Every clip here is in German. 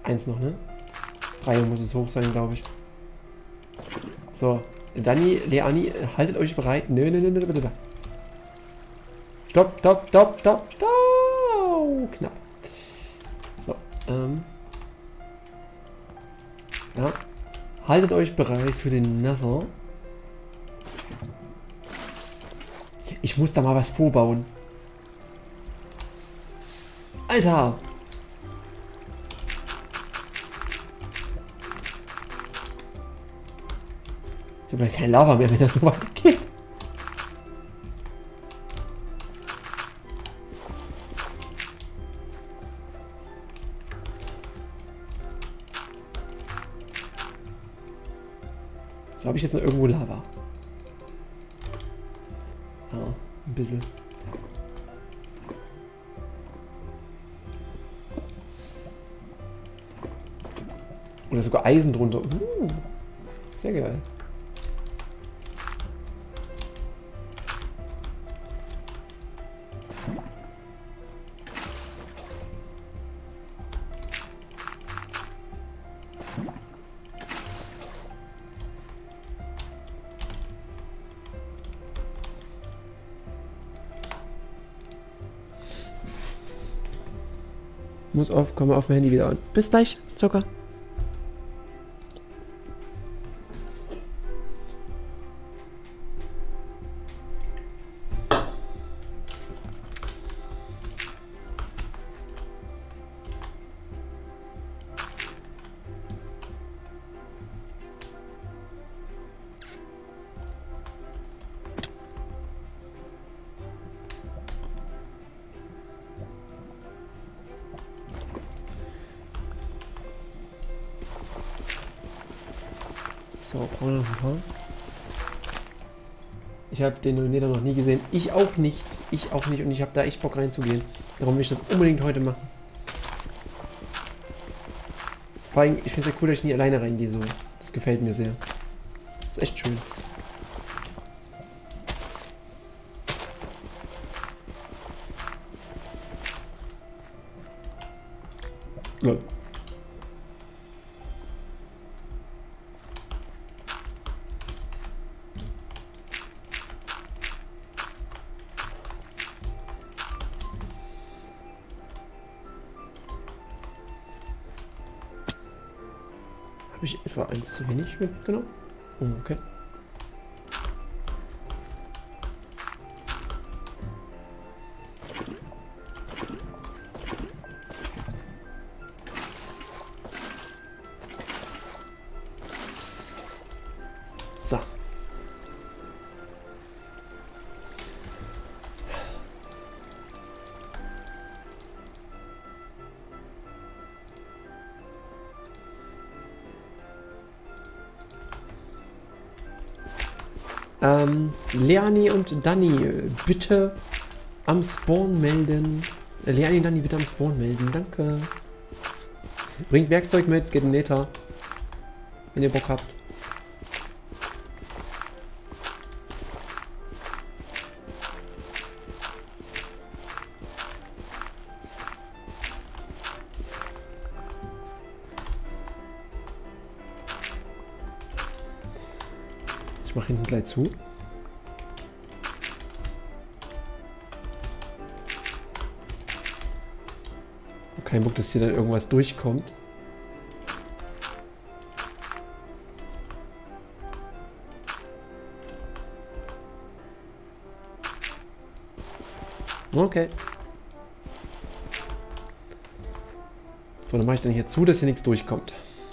Eins noch, ne? 3 muss es hoch sein, glaube ich. So, Dani, Leani, haltet euch bereit. Nö, nö, nö, nö, bitte. Stopp, stopp, stopp, stopp, stopp. Knapp. So, ja. Haltet euch bereit für den Nether. Ich muss da mal was vorbauen. Alter! Ich habe ja keine Lava mehr, wenn das so weitergeht. So, habe ich jetzt noch irgendwo Lava? Ja, ein bisschen. Oder sogar Eisen drunter. Sehr geil. Muss auf, komme auf mein Handy wieder an. Bis gleich, Zucker. So, brauchen wir noch ein paar. Ich habe den Nether noch nie gesehen. Ich auch nicht. Ich auch nicht. Und ich habe da echt Bock reinzugehen. Darum will ich das unbedingt heute machen. Vor allem, ich finde es ja cool, dass ich nie alleine reingehe. So. Das gefällt mir sehr. Das ist echt schön. Lol. Habe ich etwa 1 zu wenig mitgenommen? Oh, okay. So. Leani und Dani, bitte am Spawn melden. Leani und Dani, bitte am Spawn melden. Danke. Bringt Werkzeug mit, es geht in Nether. Wenn ihr Bock habt. Ich mache hinten gleich zu. Kein Bock, dass hier dann irgendwas durchkommt. Okay. So, dann mache ich dann hier zu, dass hier nichts durchkommt.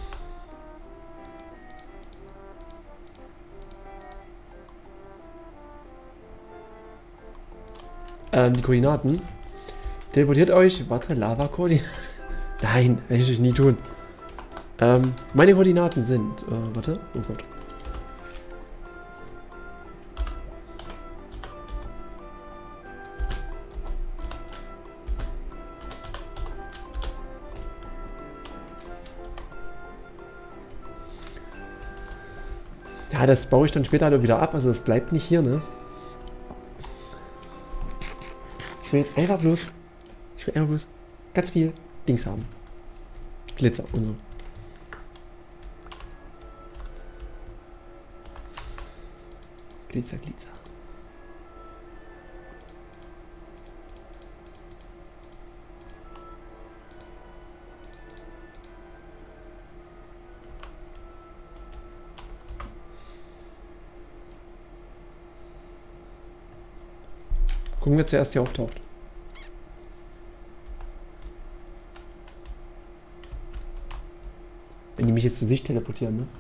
Die Koordinaten. Teleportiert euch. Warte, Lava-Koordinaten. Nein, werde ich nie tun. Meine Koordinaten sind. Warte. Oh Gott. Ja, das baue ich dann später halt wieder ab. Also das bleibt nicht hier, ne? Ich will jetzt einfach bloß ganz viel Dings haben. Glitzer und so. Glitzer, Glitzer. Gucken, wer zuerst hier auftaucht. Wenn die mich jetzt zu sich teleportieren, ne?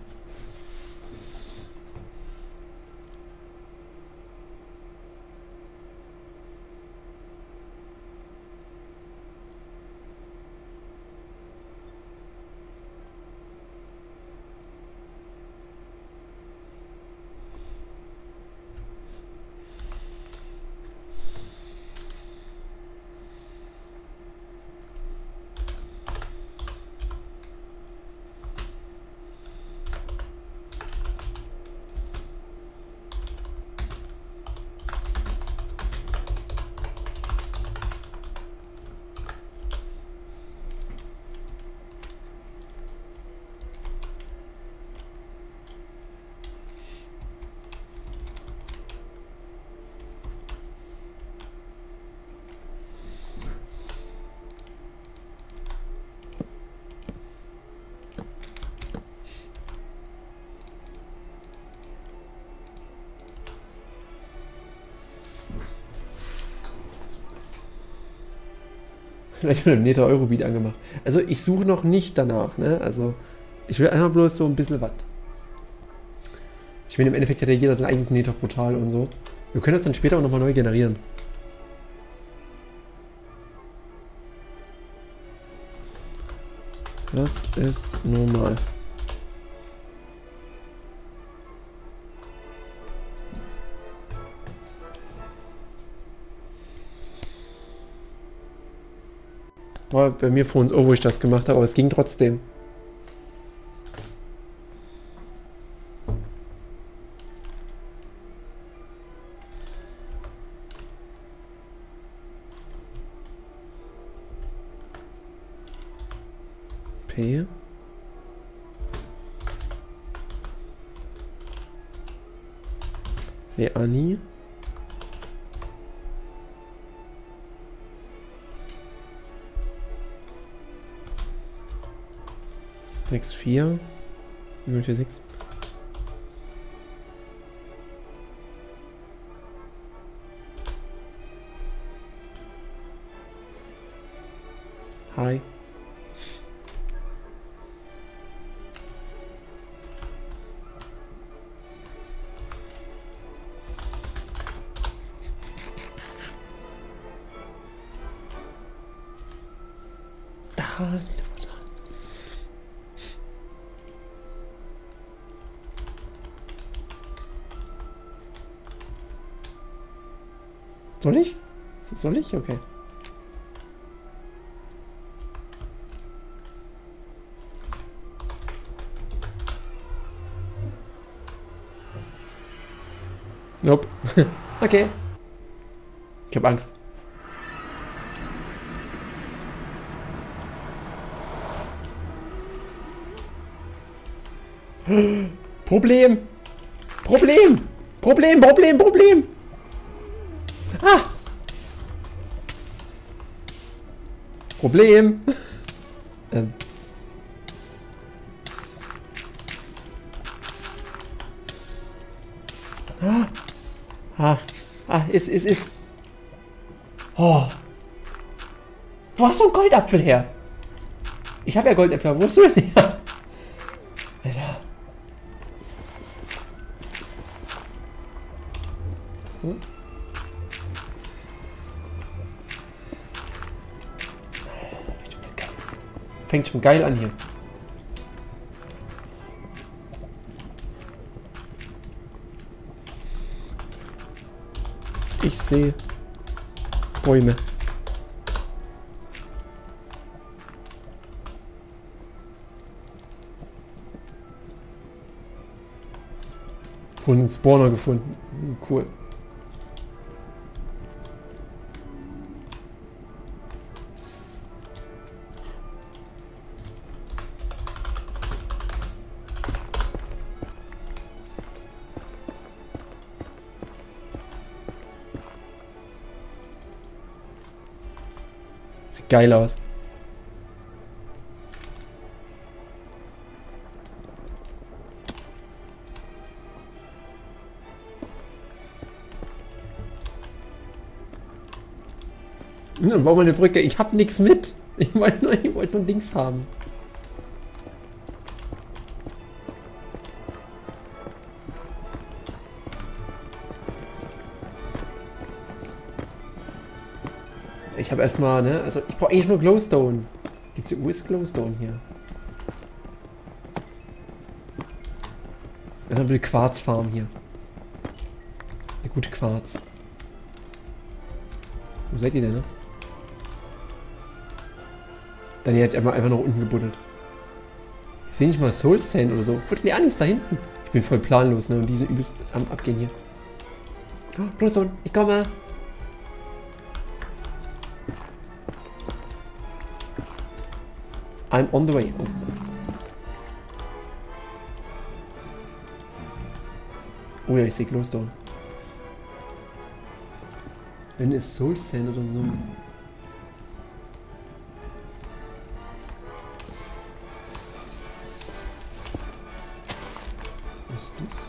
Vielleicht mit einem Nether Eurobeat angemacht. Also ich suche noch nicht danach, ne? Also ich will einfach bloß so ein bisschen was. Ich meine, im Endeffekt hat ja jeder sein eigenes Nether-Portal und so. Wir können das dann später auch nochmal neu generieren. Das ist normal. War bei mir vor uns auch, wo ich das gemacht habe, aber es ging trotzdem. P. Leani. Sechs, 4. 4, 6. Hi. Da. Soll ich? Soll ich? Okay. Nope. Okay. Ich hab Angst. Problem! Problem! Problem, Problem, Problem! Ah! Problem! Ist. Oh. Wo hast du einen Goldapfel her? Ich habe ja Goldäpfel, wo hast du denn her? Alter. Hm? Fängt schon geil an hier. Ich sehe Bäume. Und einen Spawner gefunden. Cool. Sieht geil aus. Dann bauen wir eine Brücke. Ich hab nichts mit. Ich wollte nur Dings haben. Ich habe erstmal, ne? Also ich brauche eigentlich nur Glowstone. Gibt's hier, wo ist Glowstone hier? Ich habe eine Quarzfarm hier. Eine gute Quarz. Wo seid ihr denn, ne? Dann jetzt einfach nach unten gebuddelt. Ich sehe nicht mal Soul Sand oder so. Wo ist Anis da hinten? Ich bin voll planlos, ne? Und die sind übelst am Abgehen hier. Oh, Glowstone, ich komme! I'm on the way. Oh. Oh ja, ich sehe Glowstone. Wenn es Soul Sand oder so. Was ist das?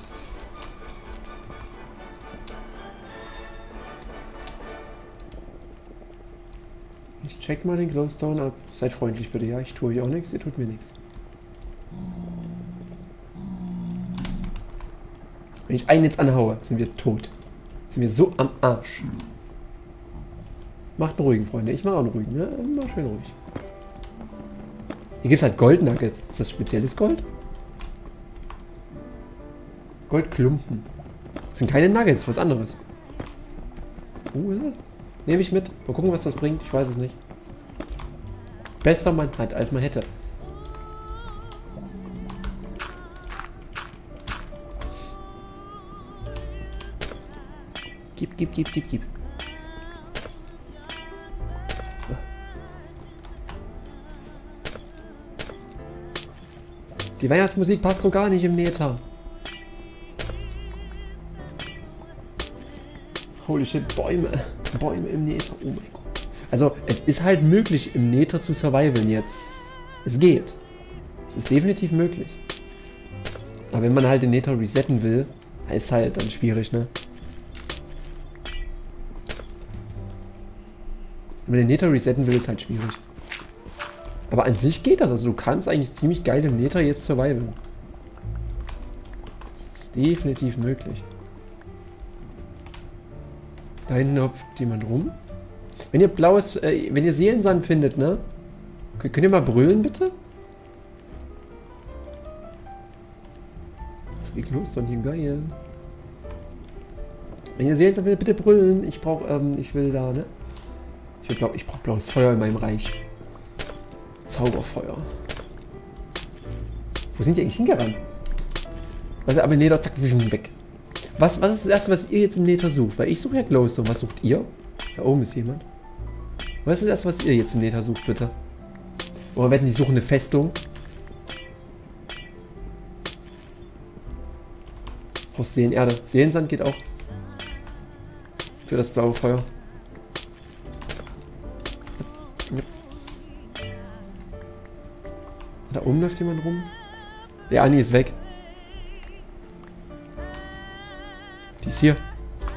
Ich check mal den Glowstone ab. Seid freundlich bitte, ja? Ich tue euch auch nichts, ihr tut mir nichts. Wenn ich einen jetzt anhaue, sind wir tot. Sind wir so am Arsch. Macht einen ruhigen, Freunde. Ich mache auch einen ruhigen, ne? Mach schön ruhig. Hier gibt es halt Gold-Nuggets. Ist das spezielles Gold? Goldklumpen. Das sind keine Nuggets, was anderes. Nehme ich mit. Mal gucken, was das bringt. Ich weiß es nicht. Besser man hat, als man hätte. Gib. Die Weihnachtsmusik passt so gar nicht im Nether. Holy shit, Bäume. Bäume im Nether. Oh mein Gott. Also, es ist halt möglich, im Nether zu survivalen jetzt. Es geht. Es ist definitiv möglich. Aber wenn man halt den Nether resetten will, ist halt dann schwierig, ne? Wenn man den Nether resetten will, ist halt schwierig. Aber an sich geht das. Also du kannst eigentlich ziemlich geil im Nether jetzt survivalen. Das ist definitiv möglich. Da hinten hopft jemand rum. Wenn ihr blaues, wenn ihr Seelensand findet, ne? Könnt ihr mal brüllen, bitte? Wie Glowstone hier, geil. Wenn ihr Seelensand findet, bitte brüllen. Ich brauche, ich will da, ne? Ich brauche blaues Feuer in meinem Reich. Zauberfeuer. Wo sind die eigentlich hingerannt? Also, aber Nether, zack, weg. Was ist das erste, was ihr jetzt im Nether sucht? Weil ich suche ja Glowstone. Was sucht ihr? Da oben ist jemand. Was ist das erste, was ihr jetzt im Nether sucht, bitte? Oder werden die suchen eine Festung? Aus Seelenerde. Seelensand geht auch. Für das blaue Feuer. Da oben läuft jemand rum. Der Ani ist weg. Die ist hier.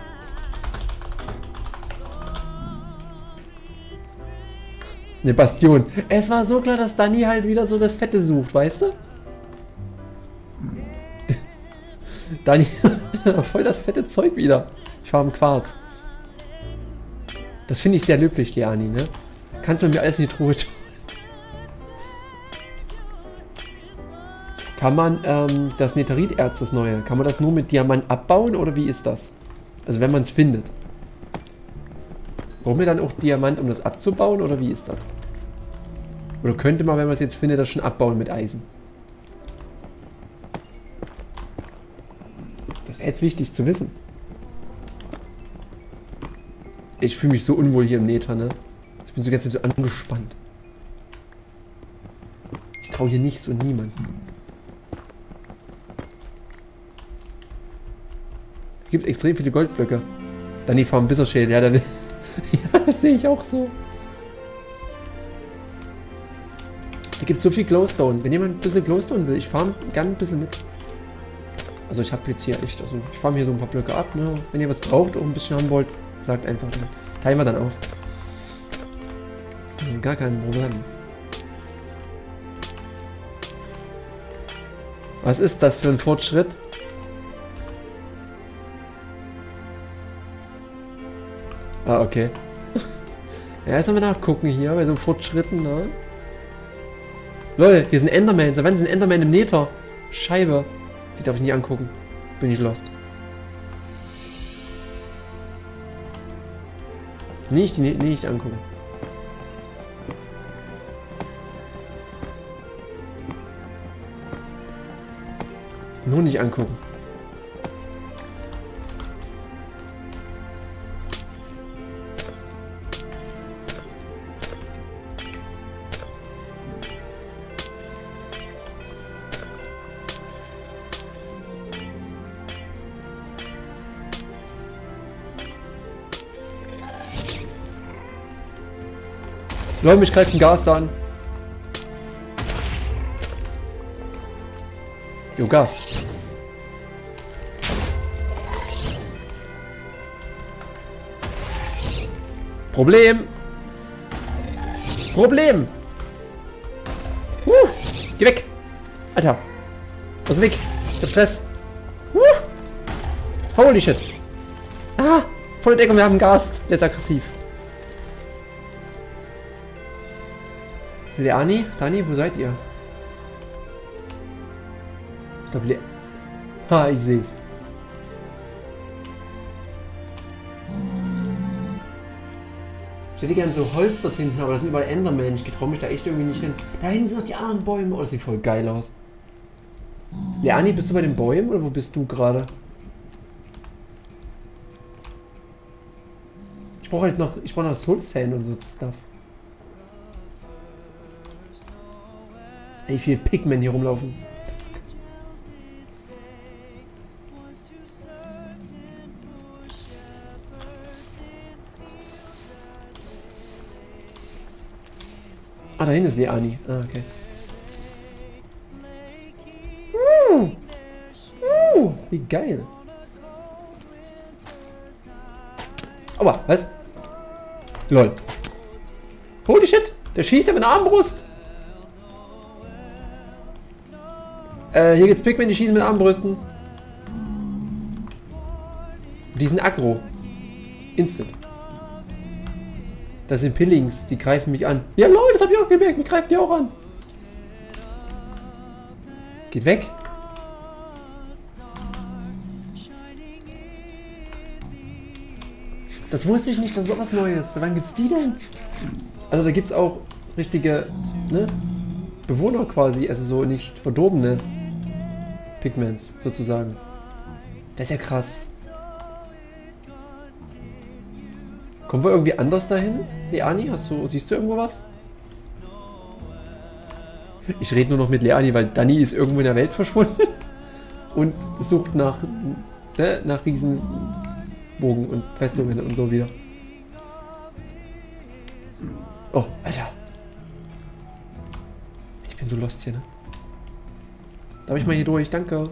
Eine Bastion. Es war so klar, dass Dani halt wieder so das Fette sucht, weißt du? Dani, voll das fette Zeug wieder. Ich war im Quarz. Das finde ich sehr löblich, Leani, ne? Kannst du mir alles in die Truhe tun? Kann man das Netheriterz, das neue, kann man das nur mit Diamant abbauen oder wie ist das? Also wenn man es findet. Brauchen wir dann auch Diamant, um das abzubauen oder wie ist das? Oder könnte man, wenn man es jetzt findet, das schon abbauen mit Eisen? Das wäre jetzt wichtig zu wissen. Ich fühle mich so unwohl hier im Nether, ne? Ich bin so ganz so angespannt. Ich traue hier nichts und niemanden. Es gibt extrem viele Goldblöcke. Dann die Farm Wisserschädel, ja, dann. Ja, das sehe ich auch so. Hier gibt es so viel Glowstone. Wenn jemand ein bisschen Glowstone will, ich farm gerne ein bisschen mit. Also ich habe jetzt hier echt, also ich farm hier so ein paar Blöcke ab, ne? Wenn ihr was braucht und ein bisschen haben wollt, sagt einfach, dann teilen wir dann auf. Gar kein Problem. Was ist das für ein Fortschritt? Ah, okay. Ja, jetzt sollen wir nachgucken hier bei so Fortschritten, ne? Lol, hier sind Endermans. Da sind Enderman im Nether. Scheibe. Die darf ich nicht angucken. Bin ich lost. Nicht angucken. Nur nicht angucken. Leute, mich greift ein Gas da an. Jo, Gas. Problem. Geh weg. Alter. Aus dem Weg. Ich hab Stress. Holy shit. Ah, volle Deckung, wir haben Gas. Der ist aggressiv. Leani? Dani, wo seid ihr? Ich glaube, ha, ich seh's. Ich hätte gerne so Holz dort hinten, aber das sind überall Enderman. Ich traue mich da echt irgendwie nicht hin. Da hinten sind noch die anderen Bäume. Oh, das sieht voll geil aus. Leani, bist du bei den Bäumen oder wo bist du gerade? Ich brauche halt noch, Soul Sand und so Stuff. Ey, wie viele Pigmen hier rumlaufen. Ah, da hinten ist Leani. Ah, okay. Wie geil. Aua, was? Lol. Holy shit, der schießt ja mit einer Armbrust. Hier gibt's Pigmen, die schießen mit Armbrüsten. Die sind aggro. Instant. Das sind Pillings, die greifen mich an. Ja, Leute, das hab ich auch gemerkt, mich greifen die auch an. Geht weg. Das wusste ich nicht, das ist auch was Neues. Wann gibt's die denn? Also da gibt's auch richtige, ne? Bewohner quasi, also so nicht verdorbene Pigments sozusagen. Das ist ja krass. Kommen wir irgendwie anders dahin? Leani, siehst du irgendwo was? Ich rede nur noch mit Leani, weil Dani ist irgendwo in der Welt verschwunden und sucht nach Riesenbogen und Festungen und so wieder. Oh, Alter. Ich bin so lost hier, ne? Darf ich mal hier durch? Danke.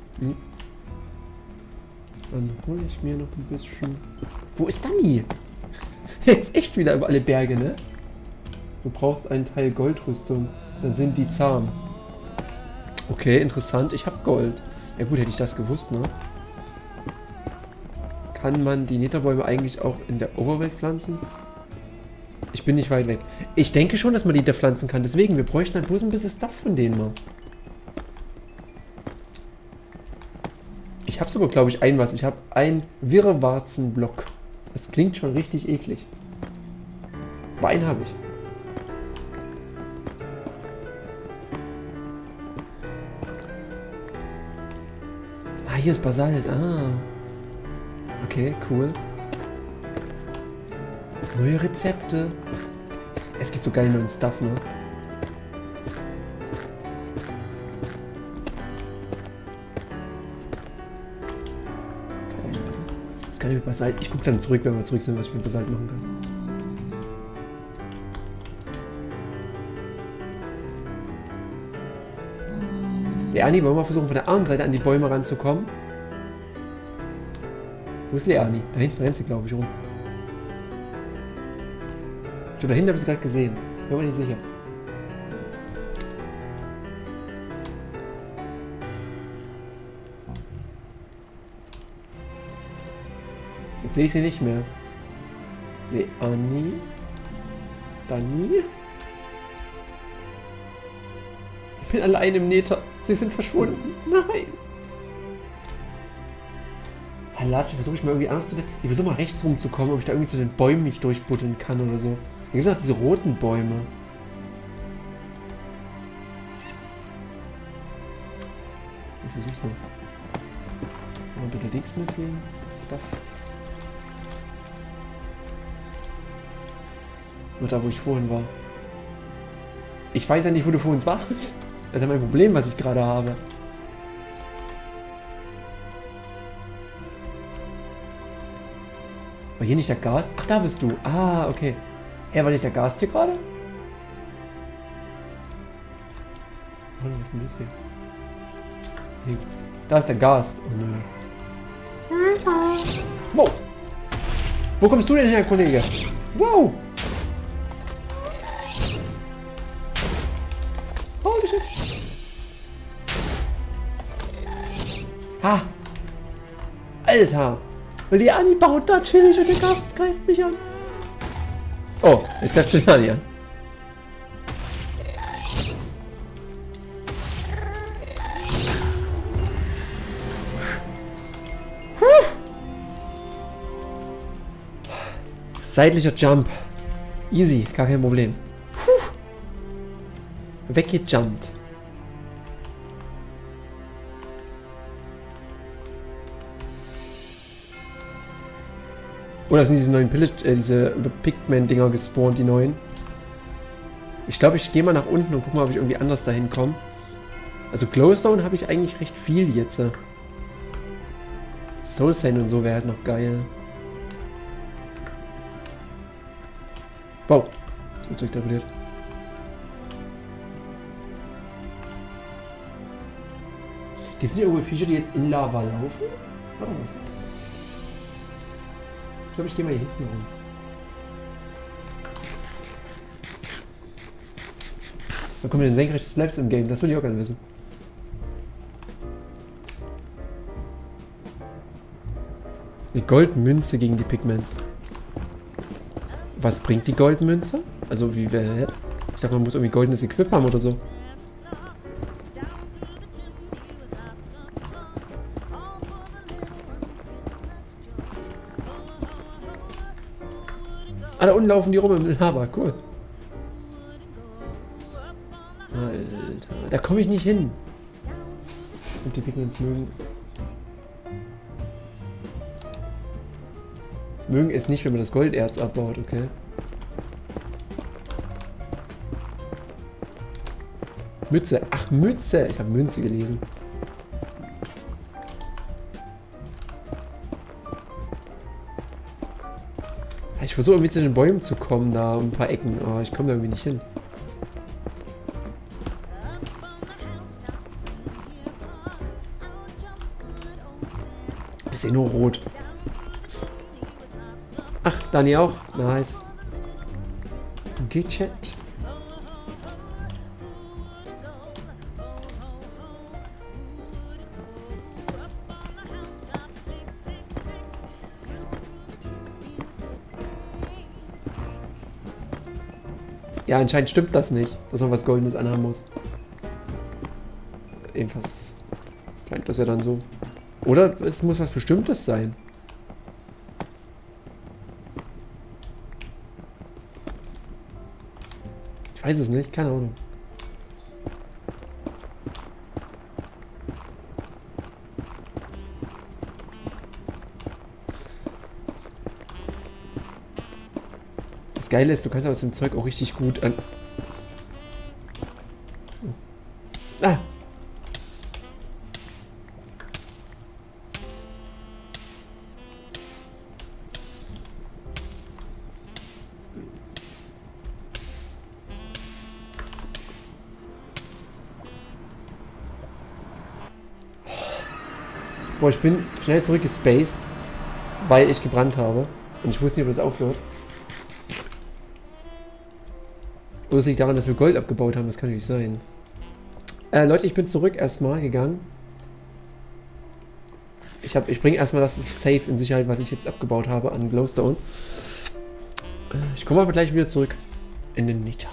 Dann hole ich mir noch ein bisschen... Wo ist Dani? Er ist echt wieder über alle Berge, ne? Du brauchst einen Teil Goldrüstung. Dann sind die zahm. Okay, interessant. Ich habe Gold. Ja gut, hätte ich das gewusst, ne? Kann man die Netherbäume eigentlich auch in der Oberwelt pflanzen? Ich bin nicht weit weg. Ich denke schon, dass man die da pflanzen kann. Deswegen, wir bräuchten halt bloß ein bisschen Stuff von denen mal. Ich habe sogar, glaube ich, was. Ich habe einen Wirrwarzenblock. Das klingt schon richtig eklig. Aber einen habe ich. Ah, hier ist Basalt. Ah. Okay, cool. Neue Rezepte. Es gibt so geile neuen Stuff, ne? Das kann ich mit Basalt. Ich gucke dann zurück, wenn wir zurück sind, was ich mit Basalt machen kann. Leani, wollen wir mal versuchen, von der anderen Seite an die Bäume ranzukommen? Wo ist Leani? Da hinten rennt sie, glaube ich, rum. Ich glaube, da hinten habe ich sie gerade gesehen. Bin mir nicht sicher. Jetzt sehe ich sie nicht mehr. Leani? Dani? Ich bin allein im Nether. Sie sind verschwunden. Nein. Latsche, versuche ich mal irgendwie anders zu denken. Ich versuche mal rechts rumzukommen, ob ich da irgendwie zu den Bäumen nicht durchbuddeln kann oder so. Da gibt es auch diese roten Bäume. Ich versuch's mal. Mal ein bisschen links mit dem Stuff. Nur da, wo ich vorhin war. Ich weiß ja nicht, wo du vor uns warst. Das ist ja mein Problem, was ich gerade habe. War hier nicht der Gast? Ach, da bist du. Ah, okay. War nicht der Gast hier gerade? Oh, was ist denn das hier? Links. Da ist der Gast. Oh nö. Wow. Wo kommst du denn her, Kollege? Wow. Holy shit. Ha. Alter. Weil die Anni baut da chillig und der Gast greift mich an. Oh, jetzt greifst du die Anni an. Seitlicher Jump. Easy, gar kein Problem. Weggejumpt. Oder sind diese neuen diese Pigment-Dinger gespawnt, die neuen? Ich glaube, ich gehe mal nach unten und gucke mal, ob ich irgendwie anders dahin komme. Also Glowstone habe ich eigentlich recht viel jetzt. Soul Sand und so wäre halt noch geil. Wow. Das wird interpretiert. Gibt es nicht irgendwo Viecher, die jetzt in Lava laufen? Oder was? Ich glaube, ich gehe mal hier hinten rum. Da kommen denn senkrechte Slaps im Game, das würde ich auch gerne wissen. Eine Goldmünze gegen die Pigments. Was bringt die Goldmünze? Also wie wäre. Ich dachte, man muss irgendwie goldenes Equip haben oder so. Ah, da unten laufen die rum im Lava, cool. Alter, da komme ich nicht hin. Und die Pigments mögen es nicht, wenn man das Golderz abbaut, okay. Mütze, ach Mütze, ich habe Münze gelesen. Ich versuche irgendwie zu den Bäumen zu kommen, da um ein paar Ecken, aber ich komme da irgendwie nicht hin. Ich sehe nur rot. Ach, Dani auch? Nice. Gechat. Ja, anscheinend stimmt das nicht, dass man was Goldenes anhaben muss. Jedenfalls scheint das ja dann so. Oder es muss was Bestimmtes sein. Ich weiß es nicht, keine Ahnung. Das Geile ist, du kannst aus dem Zeug auch richtig gut an... Ah! Boah, ich bin schnell zurückgespaced, weil ich gebrannt habe. Und ich wusste nicht, ob das aufhört. Oder es liegt daran, dass wir Gold abgebaut haben. Das kann nicht sein. Leute, ich bin zurück erstmal gegangen. Ich bringe erstmal das Safe in Sicherheit, was ich jetzt abgebaut habe an Glowstone. Ich komme aber gleich wieder zurück in den Nether.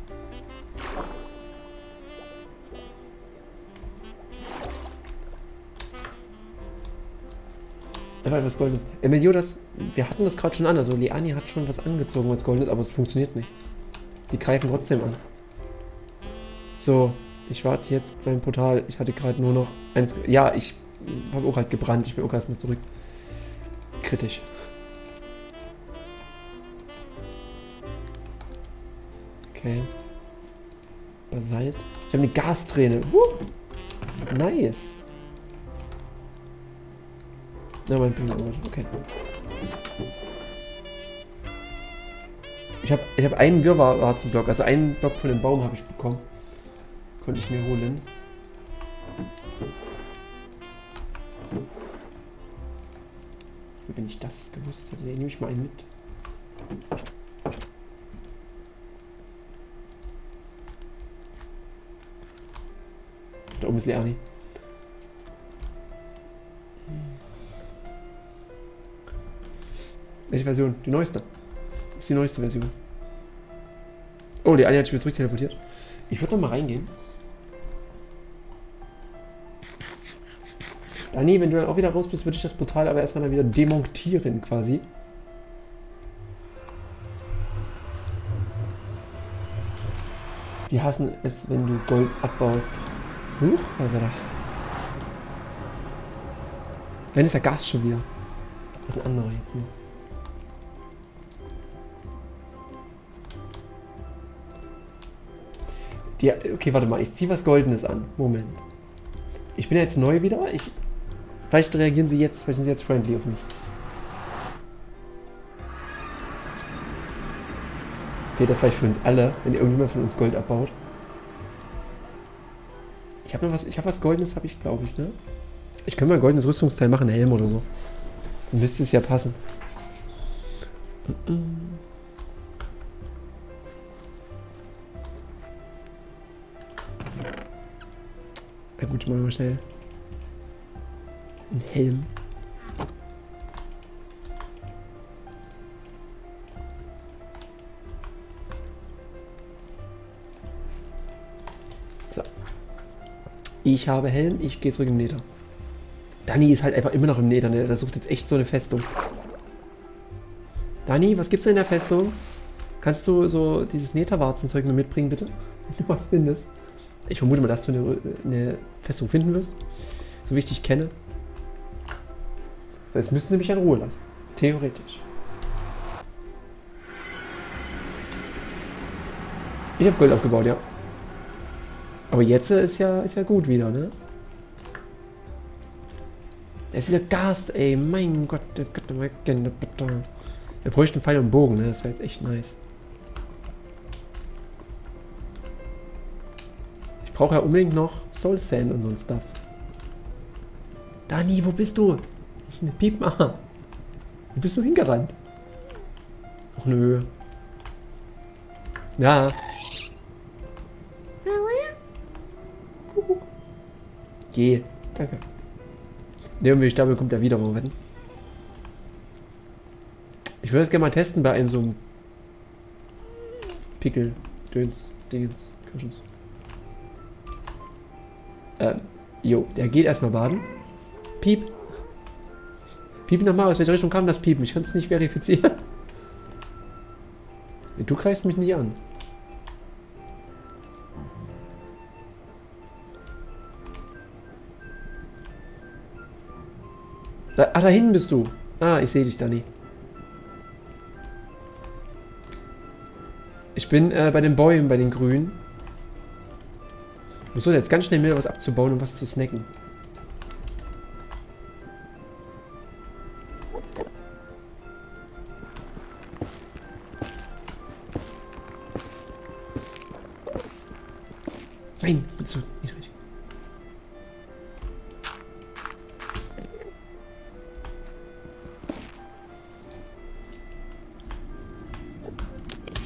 Einfach was Goldenes. Meliodas, wir hatten das gerade schon an. Also Liani hat schon was angezogen, was Goldenes, aber es funktioniert nicht. Die greifen trotzdem an. So, ich warte jetzt beim Portal. Ich hatte gerade nur noch eins. Ja, ich habe auch halt gebrannt. Ich bin auch erstmal zurück. Kritisch. Okay. Basalt. Ich habe eine Gasträne. Nice. Na, mein Ping. Okay. Ich hab einen Wirrwarzenblock, also einen Block von dem Baum habe ich bekommen. Konnte ich mir holen. Wenn ich das gewusst hätte, nehme ich mal einen mit. Da oben ist Leani. Welche Version? Die neueste. Das ist die neueste Version. Oh, die eine hat sich wieder zurück teleportiert. Ich würde noch mal reingehen. Dani, wenn du dann auch wieder raus bist, würde ich das Portal aber erstmal dann wieder demontieren quasi. Die hassen es, wenn du Gold abbaust. Huch, wenn ist der Gas schon wieder. Das ist ein anderer jetzt, ne? Okay, warte mal, ich ziehe was Goldenes an. Moment. Ich bin ja jetzt neu wieder. Vielleicht reagieren sie jetzt, vielleicht sind sie jetzt friendly auf mich. Zählt das vielleicht für uns alle, wenn irgendjemand von uns Gold abbaut? Ich habe was Goldenes, habe ich, glaube ich, ne? Ich könnte mal ein goldenes Rüstungsteil machen, einen Helm oder so. Dann müsste es ja passen. Na gut, machen wir mal schnell einen Helm. So. Ich habe Helm, ich gehe zurück im Nether. Dani ist halt einfach immer noch im Nether, ne? Der sucht jetzt echt so eine Festung. Dani, was gibt's denn in der Festung? Kannst du so dieses Netherwarzenzeug noch mitbringen, bitte? Wenn du was findest. Ich vermute mal, dass du eine Festung finden wirst. So wie ich dich kenne. Jetzt müssen sie mich in Ruhe lassen. Theoretisch. Ich habe Gold abgebaut, ja. Aber jetzt ist ja gut wieder, ne? Das ist ja Gas, ey. Mein Gott, der bräuchte einen Pfeil und Bogen, ne? Das wäre jetzt echt nice. Ich brauche ja unbedingt noch Soul Sand und so ein Stuff. Dani, wo bist du? Piep mal. Wo bist du hingerannt? Ach nö. Ja. Geh. Danke. Der Stapel kommt ja wieder mal wetten. Ich würde es gerne mal testen bei einem so einem Pickel, Döns, Dingens, Kirschens. Jo, der geht erstmal baden. Piep. Piep nochmal, aus welcher Richtung kam das Piepen? Ich kann es nicht verifizieren. Du greifst mich nicht an. Da hinten bist du. Ah, ich sehe dich, Dani. Ich bin bei den Bäumen, bei den Grünen. Ich muss jetzt ganz schnell mir was abzubauen und was zu snacken. Nein, bin zu niedrig.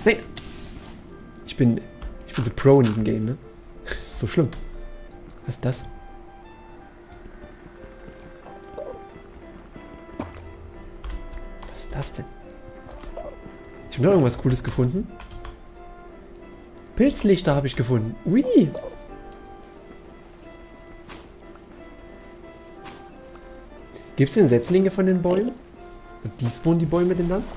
Nein! Ich bin so Pro in diesem Game, ne? Das ist so schlimm. Was ist das? Was ist das denn? Ich habe noch irgendwas Cooles gefunden. Pilzlichter habe ich gefunden. Ui! Gibt es denn Setzlinge von den Bäumen? Und die spawnen die Bäume denn dann?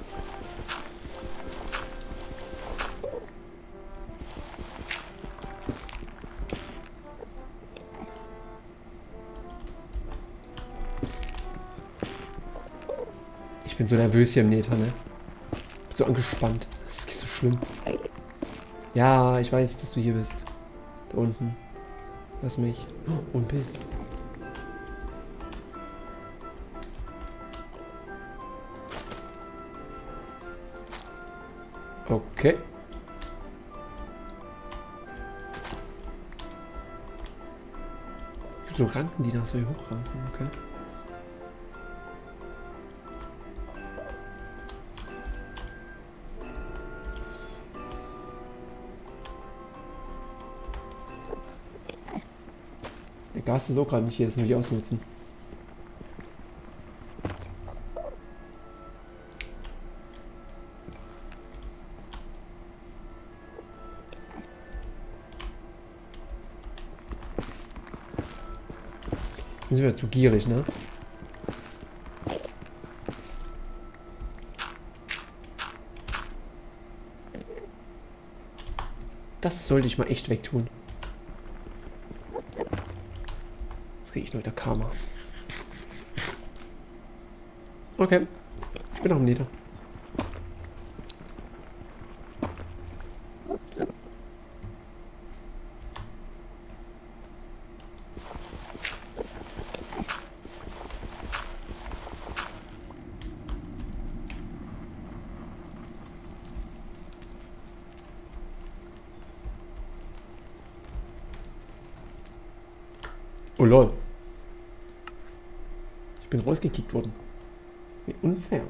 Ich bin so nervös hier im Nether, ne? Bin so angespannt. Das ist so schlimm. Ja, ich weiß, dass du hier bist. Da unten. Lass mich. Oh, ein Pilz. Okay. So Ranken, die da so hochranken, okay. Der Gas ist auch gerade nicht hier, das muss ich ausnutzen. Dann sind wir zu gierig, ne? Das sollte ich mal echt wegtun. Jetzt kriege ich nur wieder Karma. Okay. Ich bin noch im Nether. Oh lol. Ich bin rausgekickt worden. Wie unfair.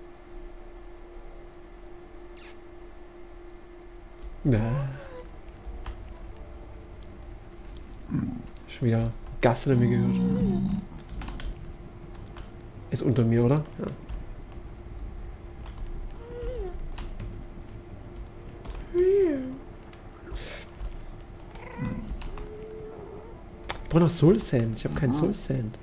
Ja. Schon wieder Gas hinter mir gehört. Ist unter mir, oder? Ja. Ich brauche noch Soul Sand. Ich habe keinen Soul Sand.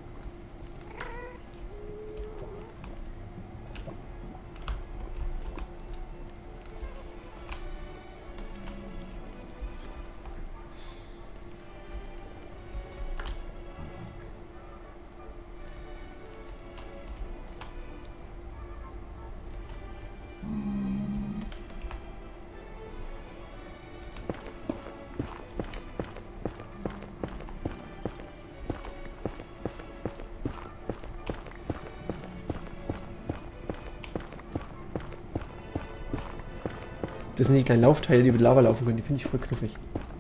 Das sind die kleinen Laufteile, die über Lava laufen können. Die finde ich voll knuffig.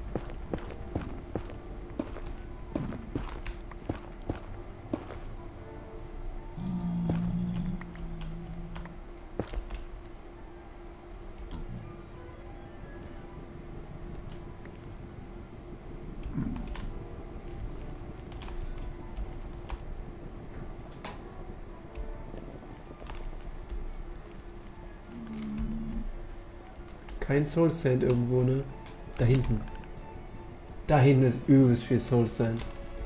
Kein Soul Sand irgendwo, ne? Da hinten. Da hinten ist übelst viel Soul Sand.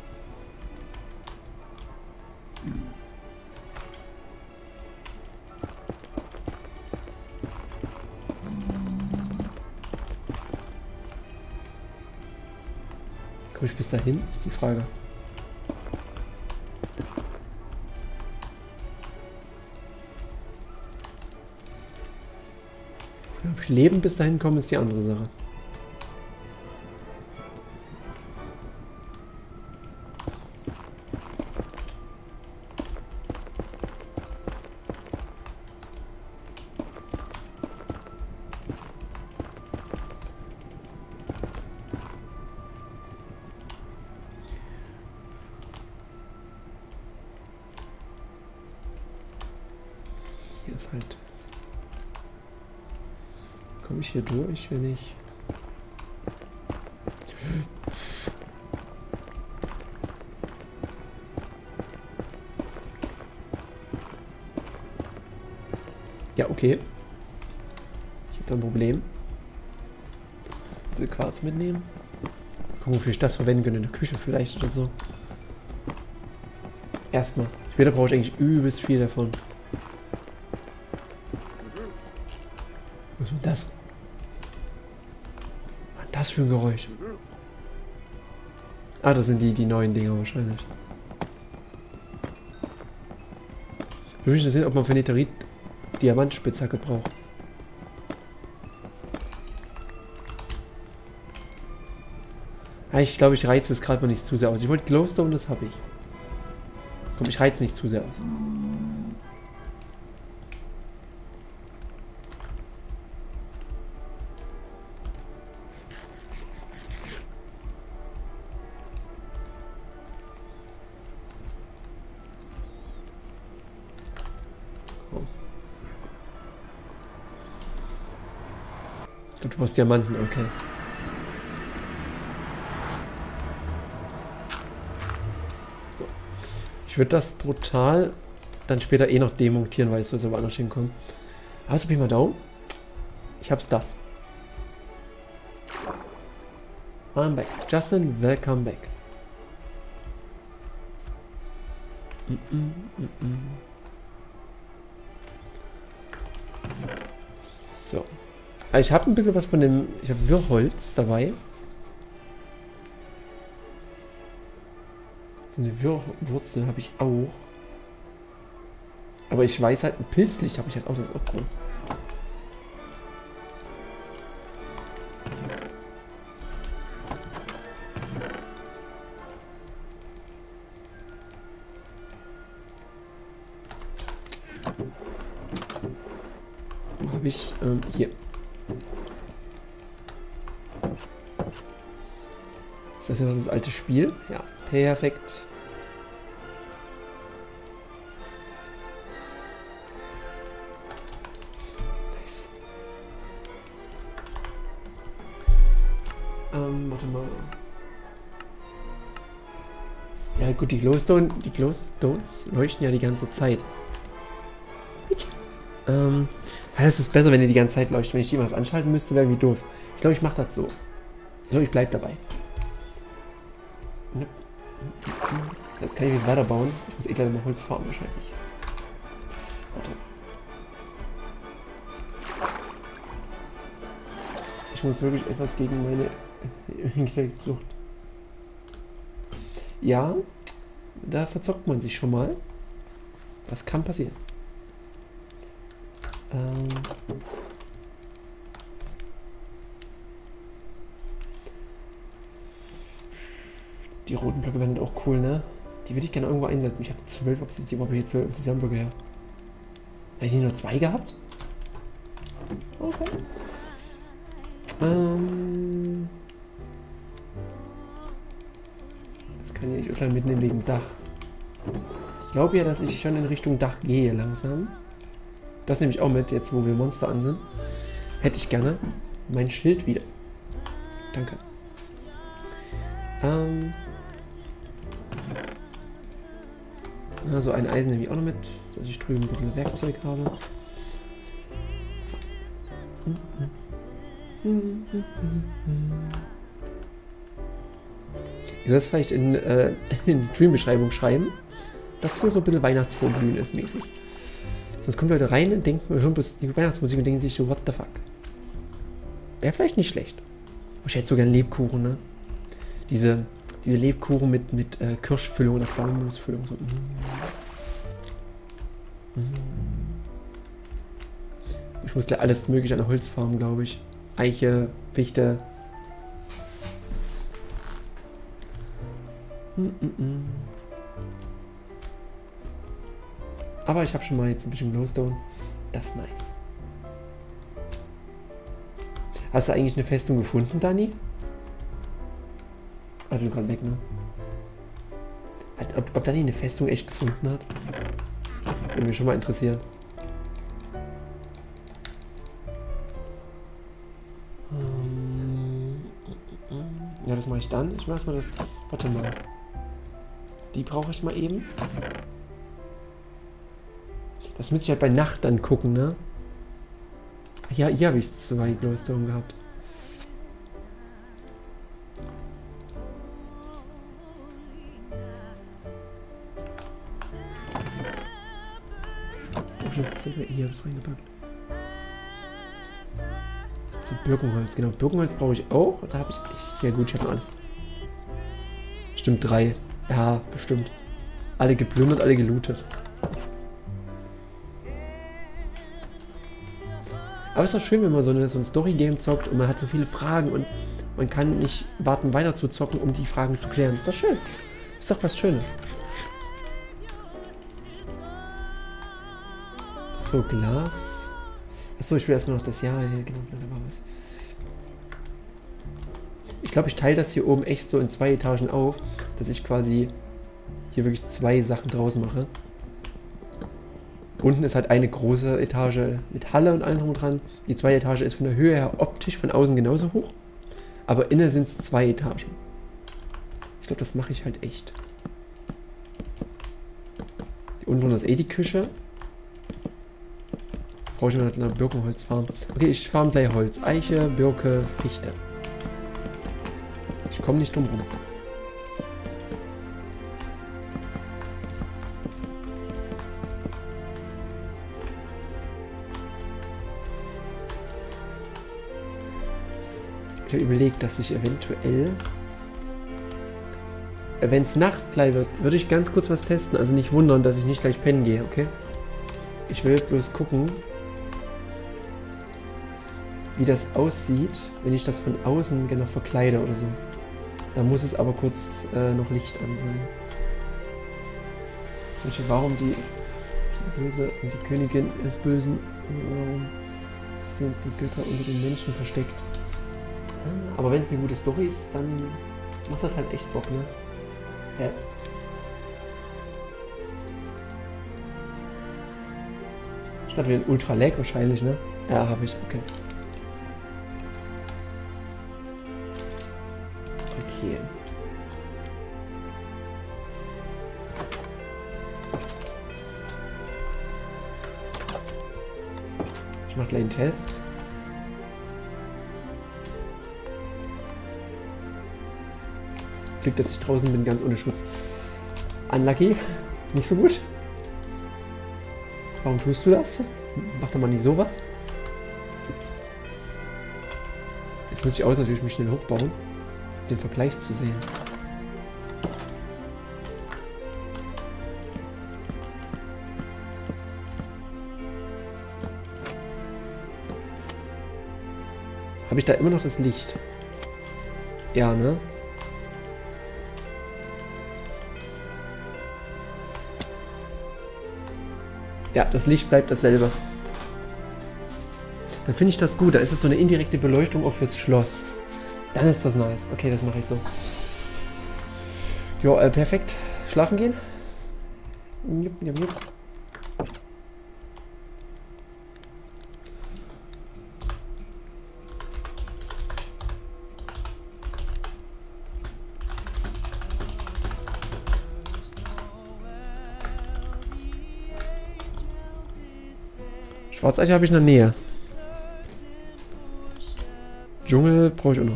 Komme ich bis dahin? Ist die Frage. Ob ich lebend bis dahin komme, ist die andere Sache. Hier ist halt... Komme ich hier durch, wenn ich... Ja, okay. Ich habe da ein Problem. Ich will Quarz mitnehmen. Gucken, wofür ich das verwenden könnte. In der Küche vielleicht oder so. Erstmal. Später brauche ich eigentlich übelst viel davon. Was ist denn das? Was ist das für ein Geräusch? Ah, das sind die neuen Dinger wahrscheinlich. Ich will mich sehen, ob man für Netherite Diamantspitzhacke braucht. Ich glaube, ich reize es gerade mal nicht zu sehr aus. Ich wollte Glowstone, das habe ich. Komm, ich reize nicht zu sehr aus. Du brauchst Diamanten, okay. So. Ich würde das brutal dann später eh noch demontieren, weil es so woanders hinkommt. Also bin ich mal down. Ich hab Stuff. I'm back. Justin, welcome back. So. Ich habe ein bisschen was von dem... Ich habe Wirrholz dabei. So eine Wirrwurzel habe ich auch. Aber ich weiß halt, ein Pilzlicht habe ich halt auch. Das ist auch cool. Wo habe ich... hier. Ist das ja das alte Spiel? Ja, perfekt. Nice. Warte mal. Ja gut, die Glowstones leuchten ja die ganze Zeit. Es ist besser, wenn die ganze Zeit leuchten. Wenn ich die was anschalten müsste, wäre irgendwie doof. Ich glaube, ich mache das so. Ich glaube, ich bleibe dabei. Jetzt kann ich jetzt weiterbauen. Ich muss eh gleich mal Holz farmen wahrscheinlich. Warte. Ich muss wirklich etwas gegen meine Insektsucht. Ja, da verzockt man sich schon mal. Das kann passieren. Die roten Blöcke wären auch cool, ne? Die würde ich gerne irgendwo einsetzen. Ich habe 12 Obsidian. Wo habe ich jetzt 12 Obsidian-Blöcke her? Hätte ich nicht nur 2 gehabt? Okay. Das kann ich nicht gleich mitnehmen wegen Dach. Ich glaube ja, dass ich schon in Richtung Dach gehe langsam. Das nehme ich auch mit, jetzt wo wir Monster an sind. Hätte ich gerne. Mein Schild wieder. Danke. Also ein Eisen nehme ich auch noch mit, dass ich drüben ein bisschen Werkzeug habe. So. Ich soll es vielleicht in die Stream-Beschreibung schreiben, dass hier so ein bisschen Weihnachtsvorglühen ist mäßig. Sonst kommen Leute rein und denken, wir hören bloß die Weihnachtsmusik und denken sich so, what the fuck. Wäre vielleicht nicht schlecht. Aber ich hätte sogar einen Lebkuchen, ne? Diese Lebkuchen mit Kirschfüllung oder Pflaumenmusfüllung. So. Ich muss gleich alles mögliche an der Holz farmen, glaube ich. Eiche, Fichte. Aber ich habe schon mal jetzt ein bisschen Glowstone. Das ist nice. Hast du eigentlich eine Festung gefunden, Dani? Ah, du gerade weg, ne? Ob Dani eine Festung echt gefunden hat? Würde mich schon mal interessieren. Ja, das mache ich dann. Ich mache erstmal das... Warte mal. Die brauche ich mal eben. Das müsste ich halt bei Nacht dann gucken, ne? Ja, hier habe ich 2 Glowstone gehabt. Hier habe ich es reingepackt. So, Birkenholz, genau. Birkenholz brauche ich auch. Da habe ich... Sehr gut, ich habe noch alles. Stimmt, 3. Ja, bestimmt. Alle geplündert, alle gelootet. Aber es ist doch schön, wenn man so ein Story-Game zockt und man hat so viele Fragen und man kann nicht warten, weiter zu zocken, um die Fragen zu klären. Ist doch schön. Ist doch was Schönes. So, Glas. Achso, ich will erstmal noch das Jahr hier. Genau, da war was. Ich glaube, ich teile das hier oben echt so in 2 Etagen auf, dass ich quasi hier wirklich 2 Sachen draus mache. Unten ist halt eine große Etage mit Halle und allem drum und dran. Die 2. Etage ist von der Höhe her optisch von außen genauso hoch. Aber innen sind es 2 Etagen. Ich glaube, das mache ich halt echt. Die unten ist eh die Küche. Brauche ich mal eine Birkenholzfarm. Okay, ich farm gleich Holz. Eiche, Birke, Fichte. Ich komme nicht drum rum. Ich habe überlegt, dass ich eventuell, wenn es Nacht gleich wird, würde ich ganz kurz was testen. Also nicht wundern, dass ich nicht gleich pennen gehe, okay? Ich will bloß gucken, wie das aussieht, wenn ich das von außen genau verkleide oder so. Da muss es aber kurz noch Licht an sein. Warum die Böse und die Königin des Bösen, warum sind die Götter unter den Menschen versteckt? Aber wenn es eine gute Story ist, dann macht das halt echt Bock, ne? Ja. Ich dachte, wir ein Ultra-Lag wahrscheinlich, ne? Ja, habe ich, okay. Okay. Ich mache gleich einen Test. Glück, dass ich draußen bin, ganz ohne Schutz. Unlucky. Nicht so gut. Warum tust du das? Mach doch mal nicht sowas. Jetzt muss ich natürlich mich schnell hochbauen, den Vergleich zu sehen. Habe ich da immer noch das Licht? Ja, ne? Ja, das Licht bleibt dasselbe. Dann finde ich das gut. Da ist es so eine indirekte Beleuchtung auch fürs Schloss. Dann ist das nice. Okay, das mache ich so. Jo, perfekt. Schlafen gehen? Jupp, jupp, jupp. Schwarzeiche habe ich in der Nähe. Dschungel brauche ich auch noch.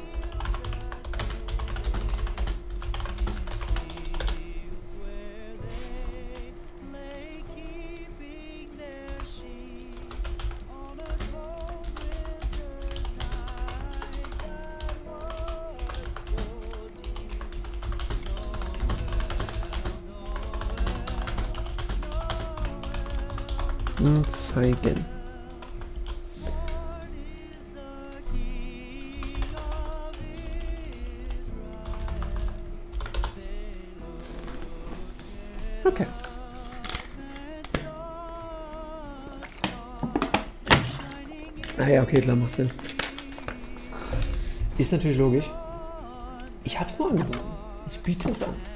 Zeigen. Okay. Ah ja, okay, klar, macht Sinn. Ist natürlich logisch. Ich hab's nur angeboten. Ich biete es an.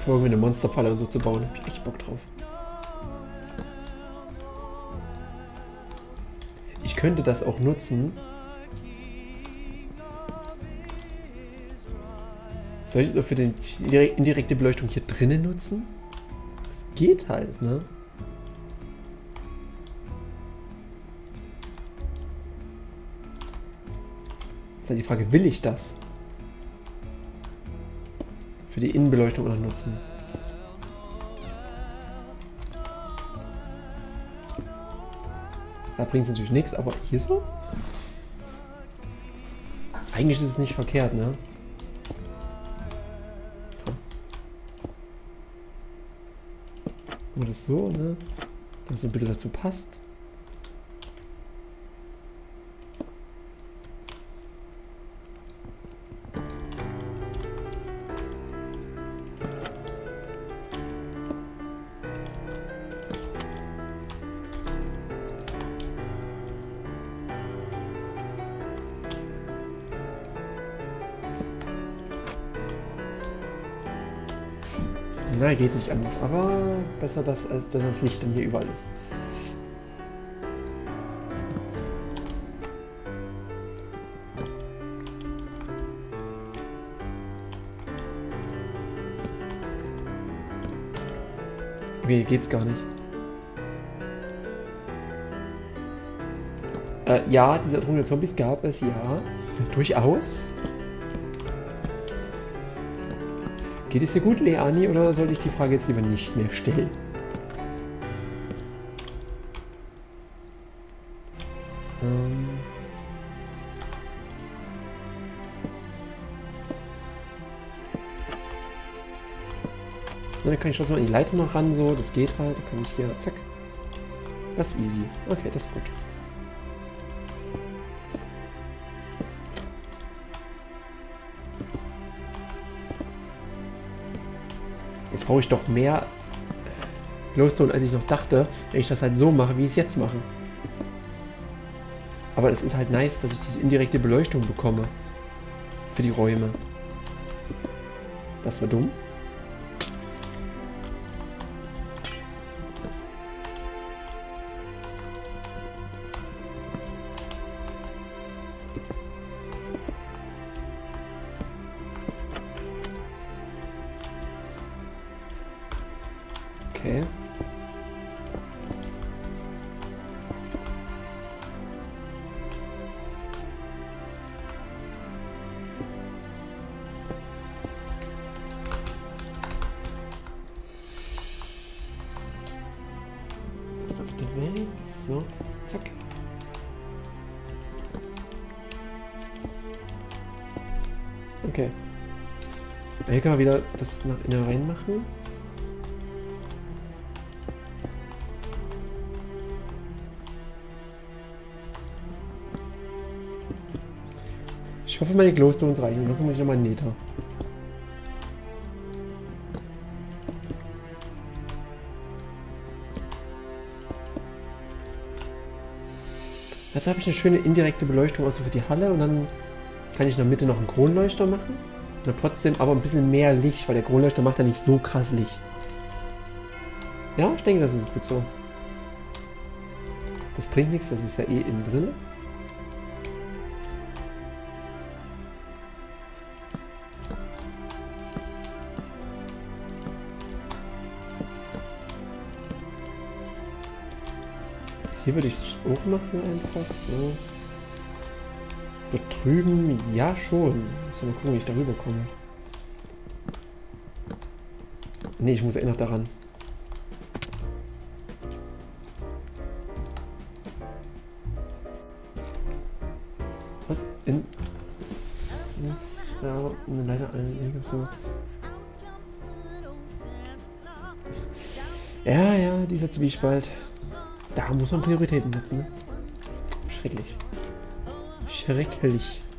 Einfach irgendwie eine Monsterfalle oder so zu bauen. Hab ich echt Bock drauf. Ich könnte das auch nutzen. Soll ich es auch für die indirekte Beleuchtung hier drinnen nutzen? Das geht halt, ne? Ist halt die Frage, will ich das? Für die Innenbeleuchtung oder nutzen? Da bringt es natürlich nichts, aber hier so? Eigentlich ist es nicht verkehrt, ne? Machen wir das so, ne? Dass es ein bisschen dazu passt. Na, geht nicht anders, aber besser das, als dass das Licht dann hier überall ist. Okay, hier geht's gar nicht. Ja, diese erdrungenen Zombies gab es, ja. Durchaus. Geht es dir gut, Leani, oder sollte ich die Frage jetzt lieber nicht mehr stellen? Dann kann ich trotzdem an die Leitung noch ran, so, das geht halt. Dann kann ich hier, zack. Das ist easy. Okay, das ist gut. Jetzt brauche ich doch mehr Glowstone, als ich noch dachte, wenn ich das halt so mache, wie ich es jetzt mache. Aber es ist halt nice, dass ich diese indirekte Beleuchtung bekomme. Für die Räume. Das war dumm. Okay. Das da bitte weg. So, zack. Okay. Hier kann man wieder das nach innen rein machen. Ich hoffe, meine Glowstones reichen. Sonst muss ich nochmal einen Nether. Jetzt habe ich eine schöne indirekte Beleuchtung außer für die Halle und dann kann ich in der Mitte noch einen Kronleuchter machen. Und dann trotzdem aber ein bisschen mehr Licht, weil der Kronleuchter macht ja nicht so krass Licht. Ja, ich denke, das ist gut so. Das bringt nichts, das ist ja eh innen drin. Hier würde ich es auch machen einfach so. Dort drüben, ja schon. Muss mal gucken, wie ich darüber komme. Ne, ich muss eh noch daran. Was? Ja, leider so. Ja, dieser Zwiespalt. Da muss man Prioritäten setzen, ne? Schrecklich. Schrecklich.